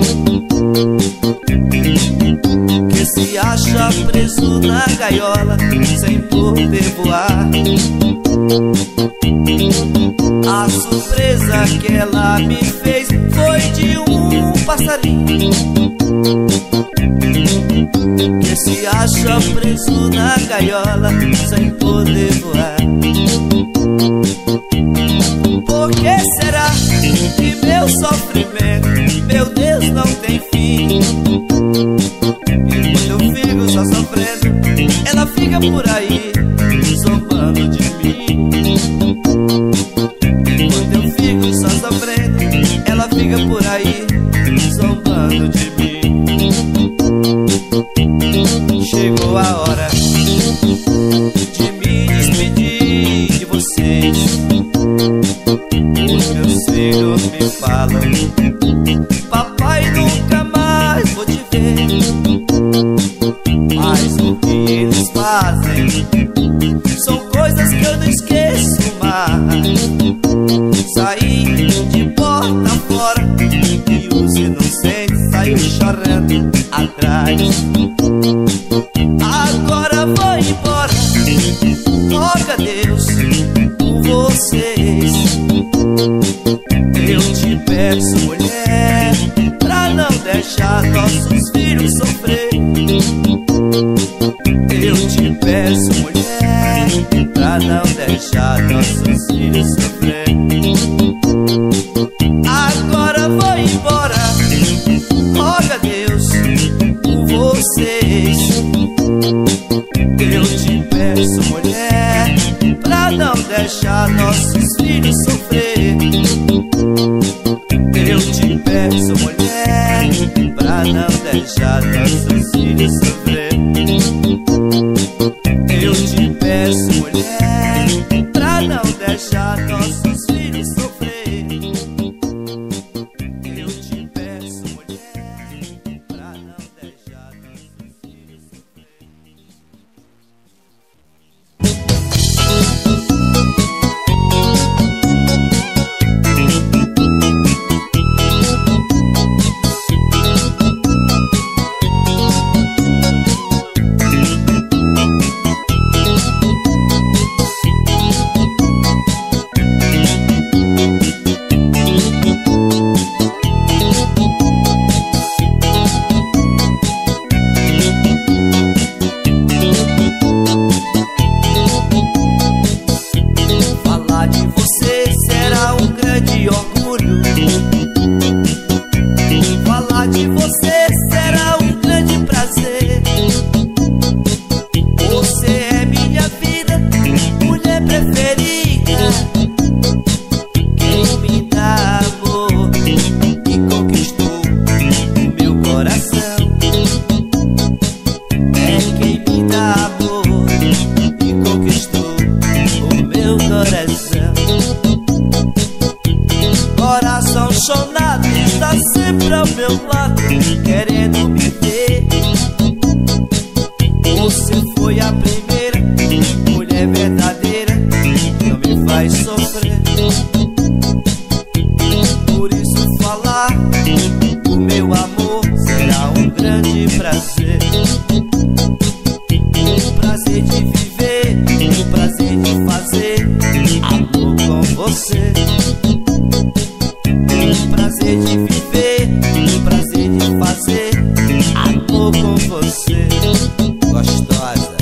que se acha preso na gaiola sem poder voar. A surpresa que ela me fez foi de um passarinho que se acha preso na gaiola sem poder voar. Por que será que meu sofrimento, meu Deus, não tem fim? E quando eu fico só sofrendo, ela fica por aí zombando de mim. E quando eu fico só sofrendo, ela fica por aí zombando de mim. Chegou a hora de me despedir de vocês. Os meus filhos me falam: papai, nunca mais vou te ver. Mas o que eles fazem são coisas que eu não esqueço mais. Saí de porta fora e os inocentes saíram chorando atrás. Agora vou embora, roga a Deus por vocês. Eu te peço, mulher, pra não deixar nossos filhos sofrer. Eu te peço, mulher, pra não deixar nossos filhos sofrer. Agora vou embora, roga a Deus por vocês. Eu te peço, mulher, pra não deixar nossos filhos sofrer. Eu te peço, mulher, pra não deixar nossos filhos sofrer. Eu te peço, mulher, pra não deixar nossos filhos sofrer. Eu te peço, mulher, pra não deixar nossos filhos sofrer. Falar de você será um grande orgulho. Falar de você será um grande prazer. Você é minha vida, mulher preferida. Quem me dá amor e conquistou o meu coração. É quem me dá amor e conquistou o meu coração. Coração chonado está sempre ao meu lado, querendo me ver. Você foi a primeira mulher verdadeira, não me faz sofrer. Por isso falar do meu amor será um grande prazer. O prazer de viver, o prazer de fazer amor com você. O prazer de viver, o prazer de fazer amor com você. Gostosa.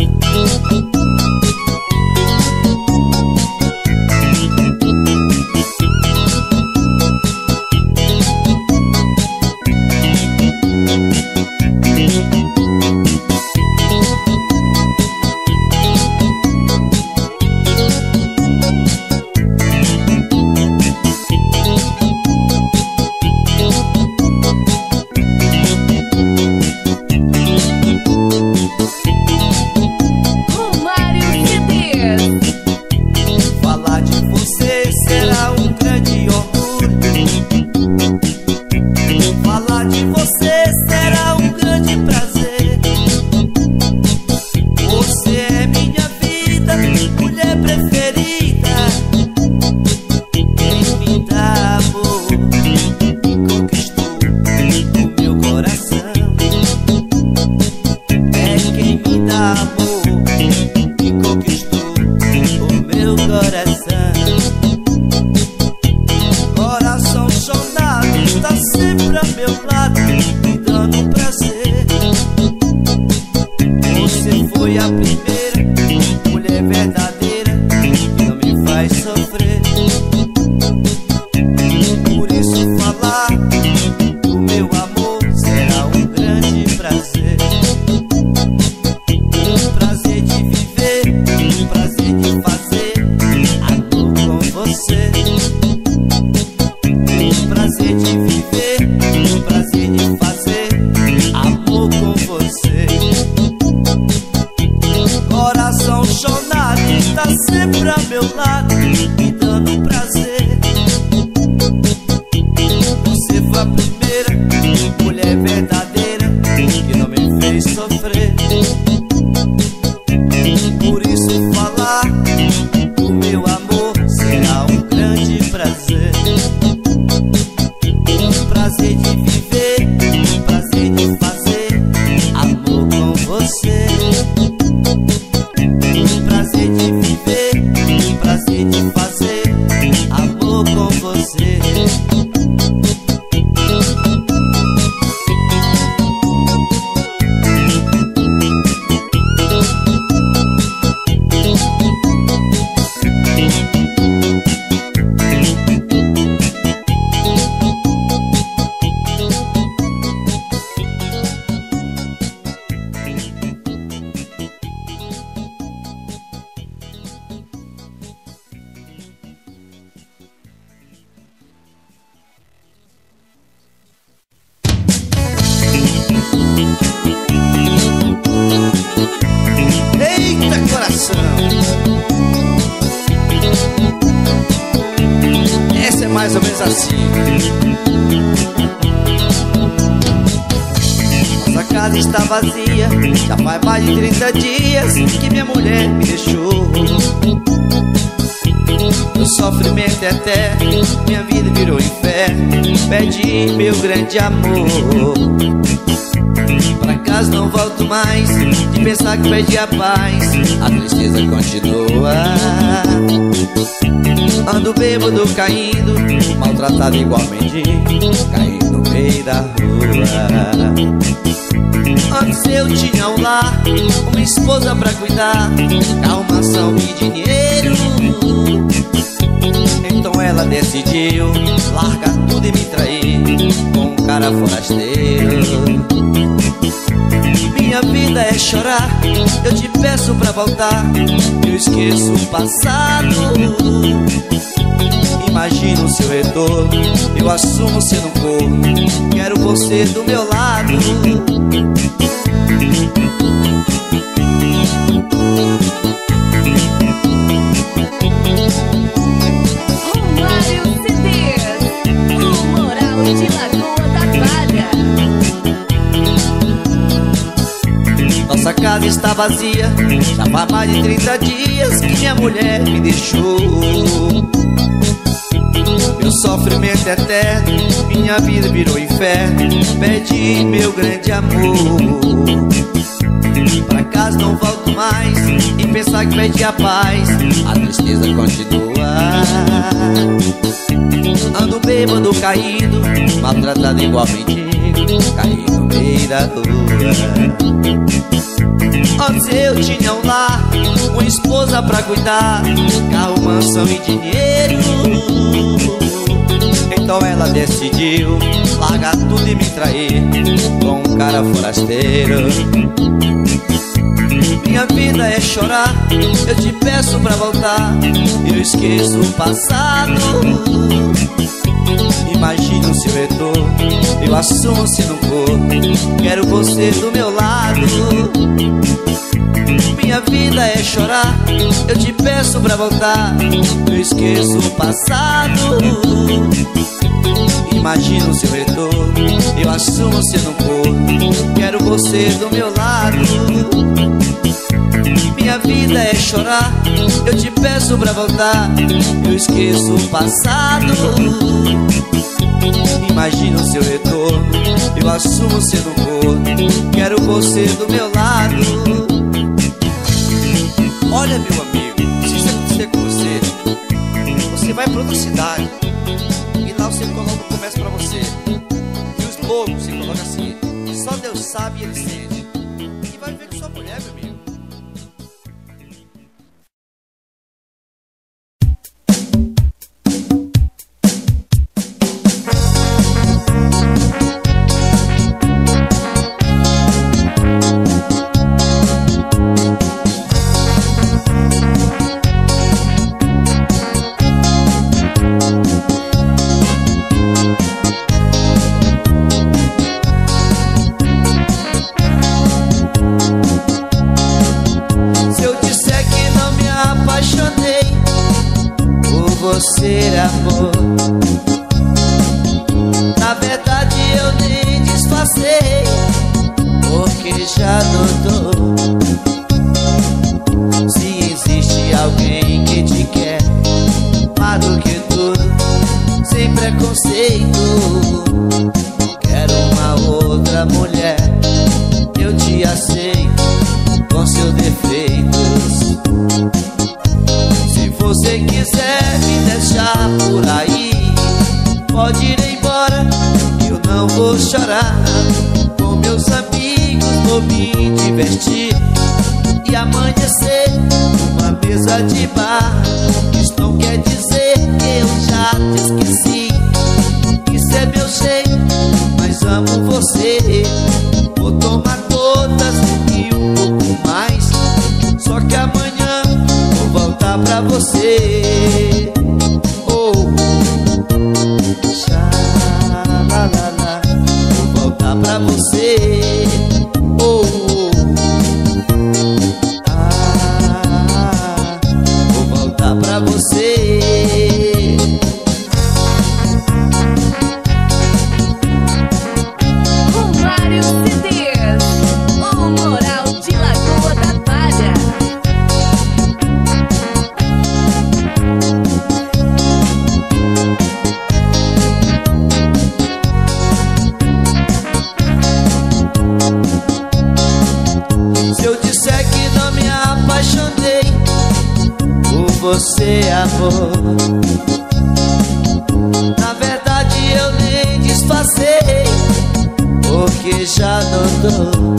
apaixonado e está sempre ao meu lado, me dando prazer. Você foi a primeira mulher verdadeira que não me fez sofrer. Por isso falar do meu amor será um grande prazer. Prazer de viver, prazer de fazer amor com você. Prazer de viver, prazer de fazer amor com você. Essa é mais ou menos assim. Nossa casa está vazia, já faz mais de 30 dias que minha mulher me deixou. Meu sofrimento é eterno, minha vida virou inferno. Perdi meu grande amor. Pra casa não volto mais, de pensar que perdi a paz, a tristeza continua. Ando bêbado caindo, maltratado igual mendigo, caindo no meio da rua. Antes eu tinha um lar, uma esposa pra cuidar, carro, mansão e dinheiro. Então ela decidiu largar tudo e me trair com um cara forasteiro. Minha vida é chorar, eu te peço pra voltar, eu esqueço o passado. Imagino o seu retorno, eu assumo ser um corno, quero você do meu lado. Romário CDs, o Moral de Lagoa da Palha. Nossa casa está vazia, já faz mais de 30 dias que minha mulher me deixou. Meu sofrimento é eterno, minha vida virou inferno. Perdi meu grande amor. Pra casa não volto mais, e pensar que perdi a paz, a tristeza continua. Ando bêbado caído, maltratado igual mendigo, caí no meio da rua. Antes eu tinha um lar, uma esposa pra cuidar, carro, mansão e dinheiro. Então ela decidiu largar tudo e me trair com um cara forasteiro. Minha vida é chorar, eu te peço pra voltar, eu esqueço o passado. Imagino o seu retorno, eu assumo se não for, quero você do meu lado. Minha vida é chorar, eu te peço pra voltar, eu esqueço o passado. Imagino o seu retorno, eu assumo se não for, quero você do meu lado. Minha vida é chorar, eu te peço pra voltar, eu esqueço o passado. Imagino o seu retorno, eu assumo se não for, quero você do meu lado. Olha, meu amigo, se isso acontecer com você, você vai pra outra cidade e lá você coloca o comércio pra você. E os logos você coloca assim, só Deus sabe e Ele sente. E vai ver com sua mulher, meu amigo. amor. Na verdade eu nem disfarcei, porque já notou. Se existe alguém que te quer mais do que tudo, sem preconceito, quero uma outra mulher, eu te aceito com seus defeitos. Se você quiser me deixar por aí, pode ir embora, eu não vou chorar. Com meus amigos vou me divertir e amanhecer numa mesa de bar. Isso não quer dizer que eu já te esqueci, isso é meu jeito, mas amo você. Vou tomar todas e um pouco mais, só que amanhã vou voltar pra você. Oh, xalalala, vou voltar pra você. Oh, vou voltar pra você. Vários CDs, o Moral de Lagoa da Palha. Se eu disser que não me apaixonei por você, amor, na verdade eu nem disfarcei, porque já notou.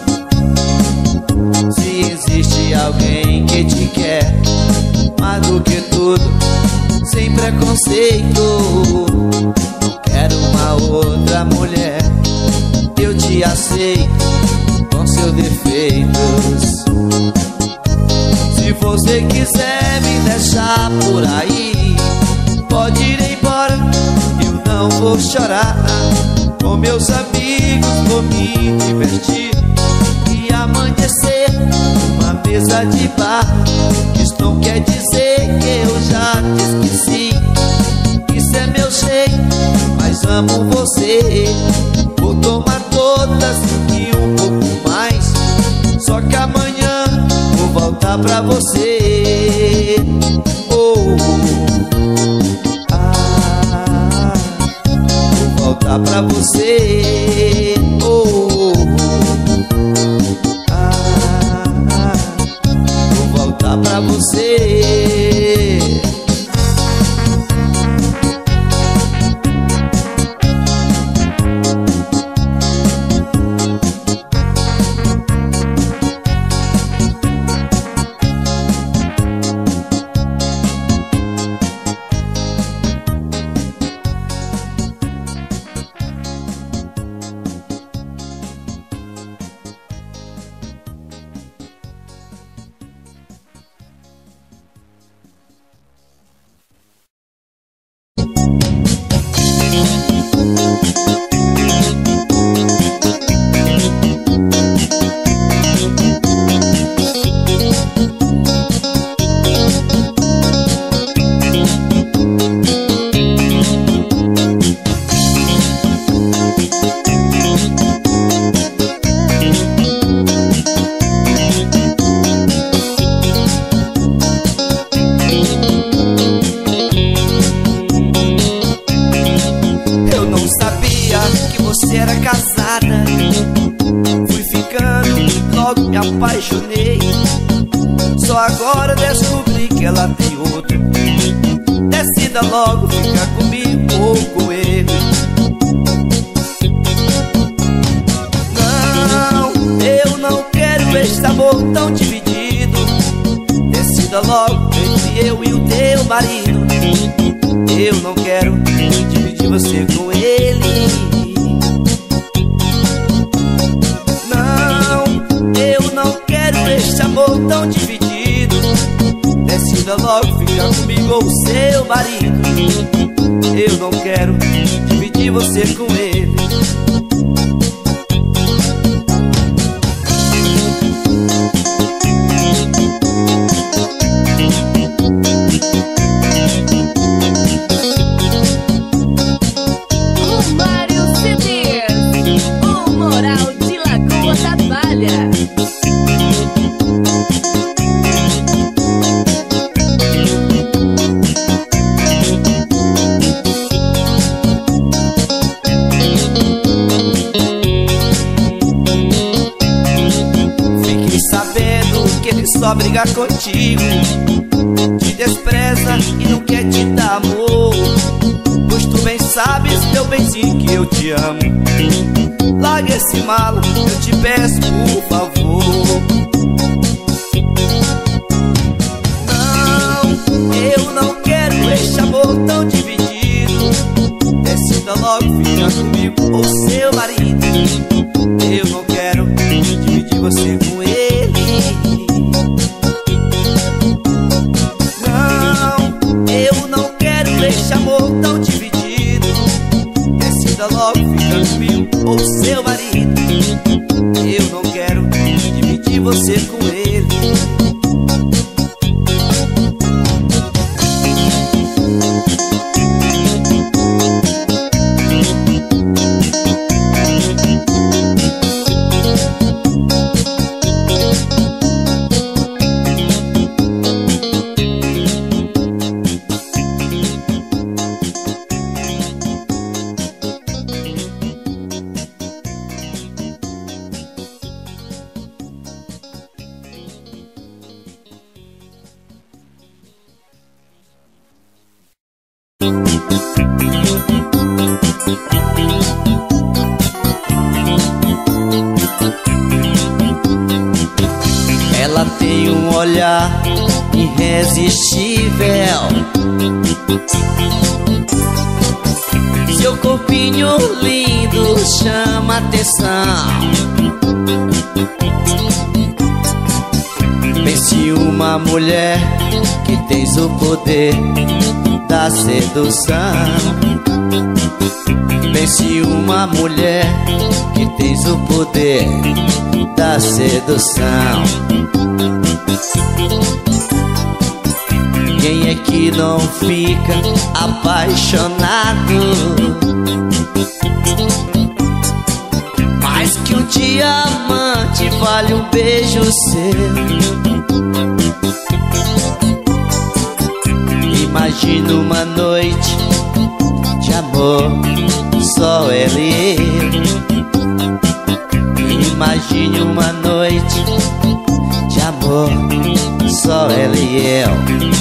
Se existe alguém que te quer mais do que tudo, sem preconceito, quero uma outra mulher, eu te aceito com seus defeitos. Se você quiser me deixar por aí, pode ir embora, eu não vou chorar. Com meus amigos vou me divertir e amanhecer numa mesa de bar. Isso não quer dizer que eu já te esqueci, isso é meu jeito, mas amo você. Vou tomar todas e um pouco mais, só que amanhã vou voltar pra você. Oh, vou voltar pra você. Oh, vou voltar pra você. Você era casada, fui ficando, logo me apaixonei. Só agora descobri que ela tem outro. Decida logo ficar comigo ou com ele. Não, eu não quero este amor tão dividido. Decida logo entre eu e o teu marido. Eu não quero dividir você com ele. Este amor tão dividido, decida logo ficar comigo ou seu marido. Eu não quero dividir você com ele. que ele só briga contigo, te despreza e não quer te dar amor. Pois tu bem sabes, meu benzinho, que eu te amo. Larga esse mala, eu te peço por favor. Não, eu não quero esse amor tão dividido. Decida logo ficar comigo ou seu marido. Eu não quero dividir você com ele. Não, eu não quero esse amor tão dividido. Decida logo ficar comigo ou seu marido. Eu não quero dividir você com ele. Ela tem um olhar irresistível, seu corpinho lindo chama atenção. Pense uma mulher que tens o poder da sedução. Pense uma mulher que tens o poder da sedução. Quem é que não fica apaixonado? Mais que um diamante vale um beijo seu. Imagina uma noite de amor, só ela e eu. Imagine uma noite de amor, só ela e eu.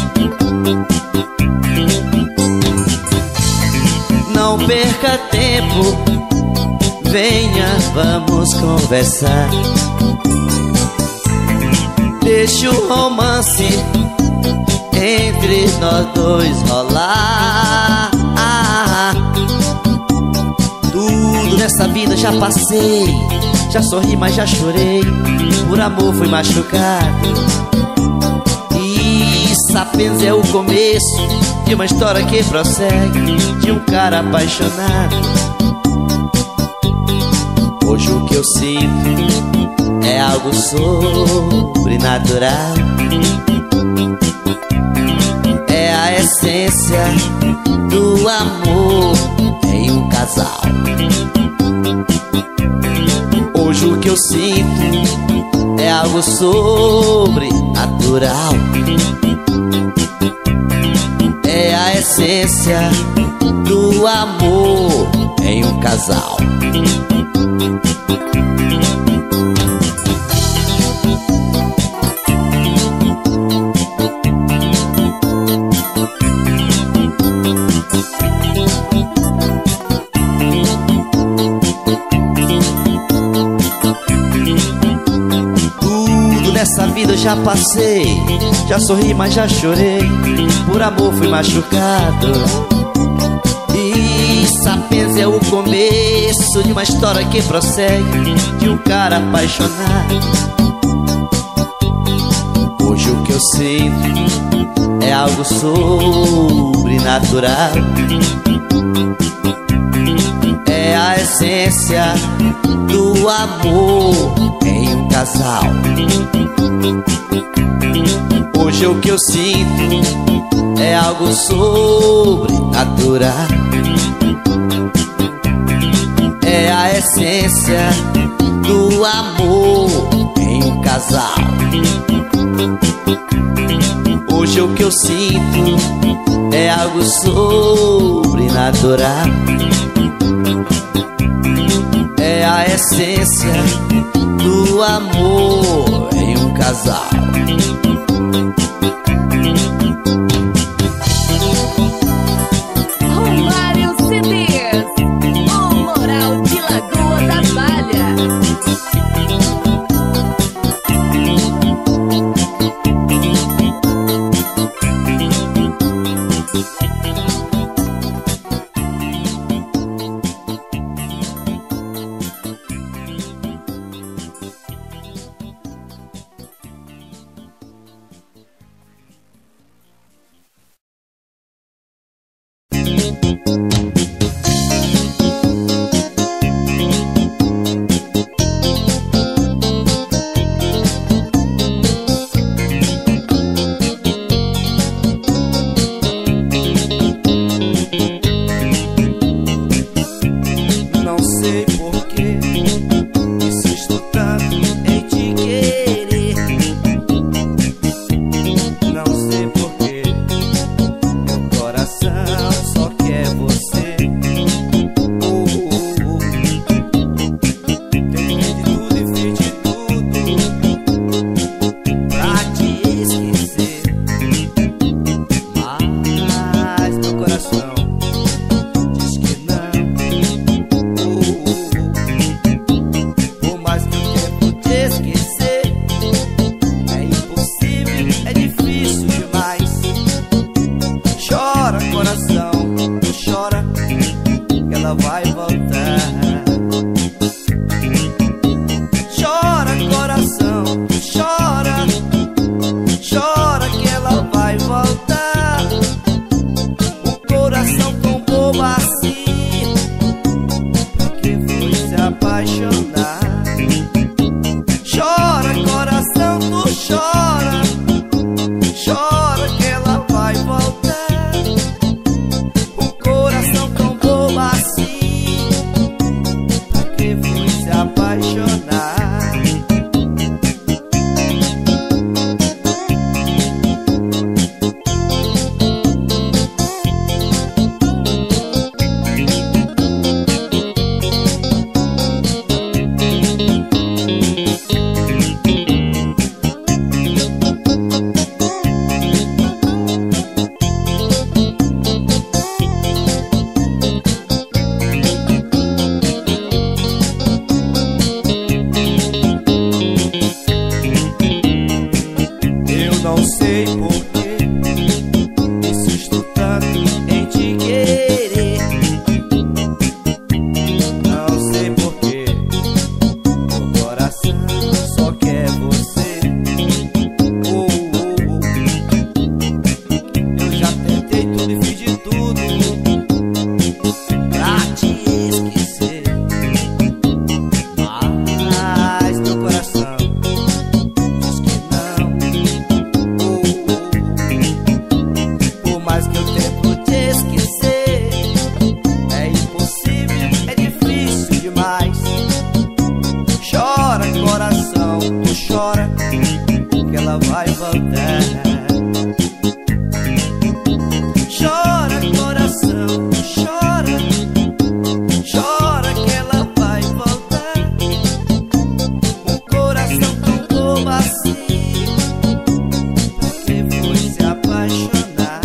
Não perca tempo, venha, vamos conversar. Deixa o romance entre nós dois rolar. Tudo nessa vida já passei, já sorri, mas já chorei. Por amor fui machucado. Isso apenas é o começo de uma história que prossegue, de um cara apaixonado. Hoje o que eu sinto é algo sobrenatural. É a essência do amor em um casal. Hoje o que eu sinto é algo sobrenatural. É a essência do amor em um casal. Nessa vida eu já passei, já sorri, mas já chorei. Por amor fui machucado. Isso apenas é o começo de uma história que prossegue, de um cara apaixonado. Hoje o que eu sinto é algo sobrenatural. É a essência do amor em um casal. Hoje o que eu sinto é algo sobrenatural. É a essência do amor em um casal. Hoje o que eu sinto é algo sobrenatural. É a essência do amor em um casal. casal. Romário CDs, o Moral de Lagoa da Palha. Não sei porquê insisto tanto em te querer. Não sei porquê meu coração só quer você. Tentei de tudo e fiz de tudo pra te esquecer, mas meu coração diz que não. Por mais que eu tento te esquecer, é impossível, é difícil demais. Chora, coração, chora, que ela vai voltar. Chora, coração, chora, chora, que ela vai voltar. O coração tão bobo assim, que foi se apaixonar. Chora, coração, tu chora, chora, que ela vai voltar. O coração tão bobo assim, que foi se apaixonar. Eu não sei porquê insisto tanto em te querer. Não sei porquê meu coração só quer você. Eu já tentei tudo e fiz de tudo pra te esquecer, mas meu coração diz que não. Por mais que eu tento te esquecer, é impossível, é difícil demais. Chora, coração, tu chora, que ela vai voltar. Chora, coração, chora, chora, que ela vai voltar. O coração tão bobo assim, que foi se apaixonar.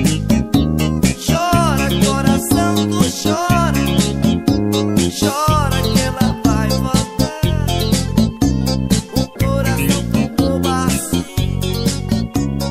Chora, coração, tu chora, chora, que ela vai voltar. O coração tão bobo assim,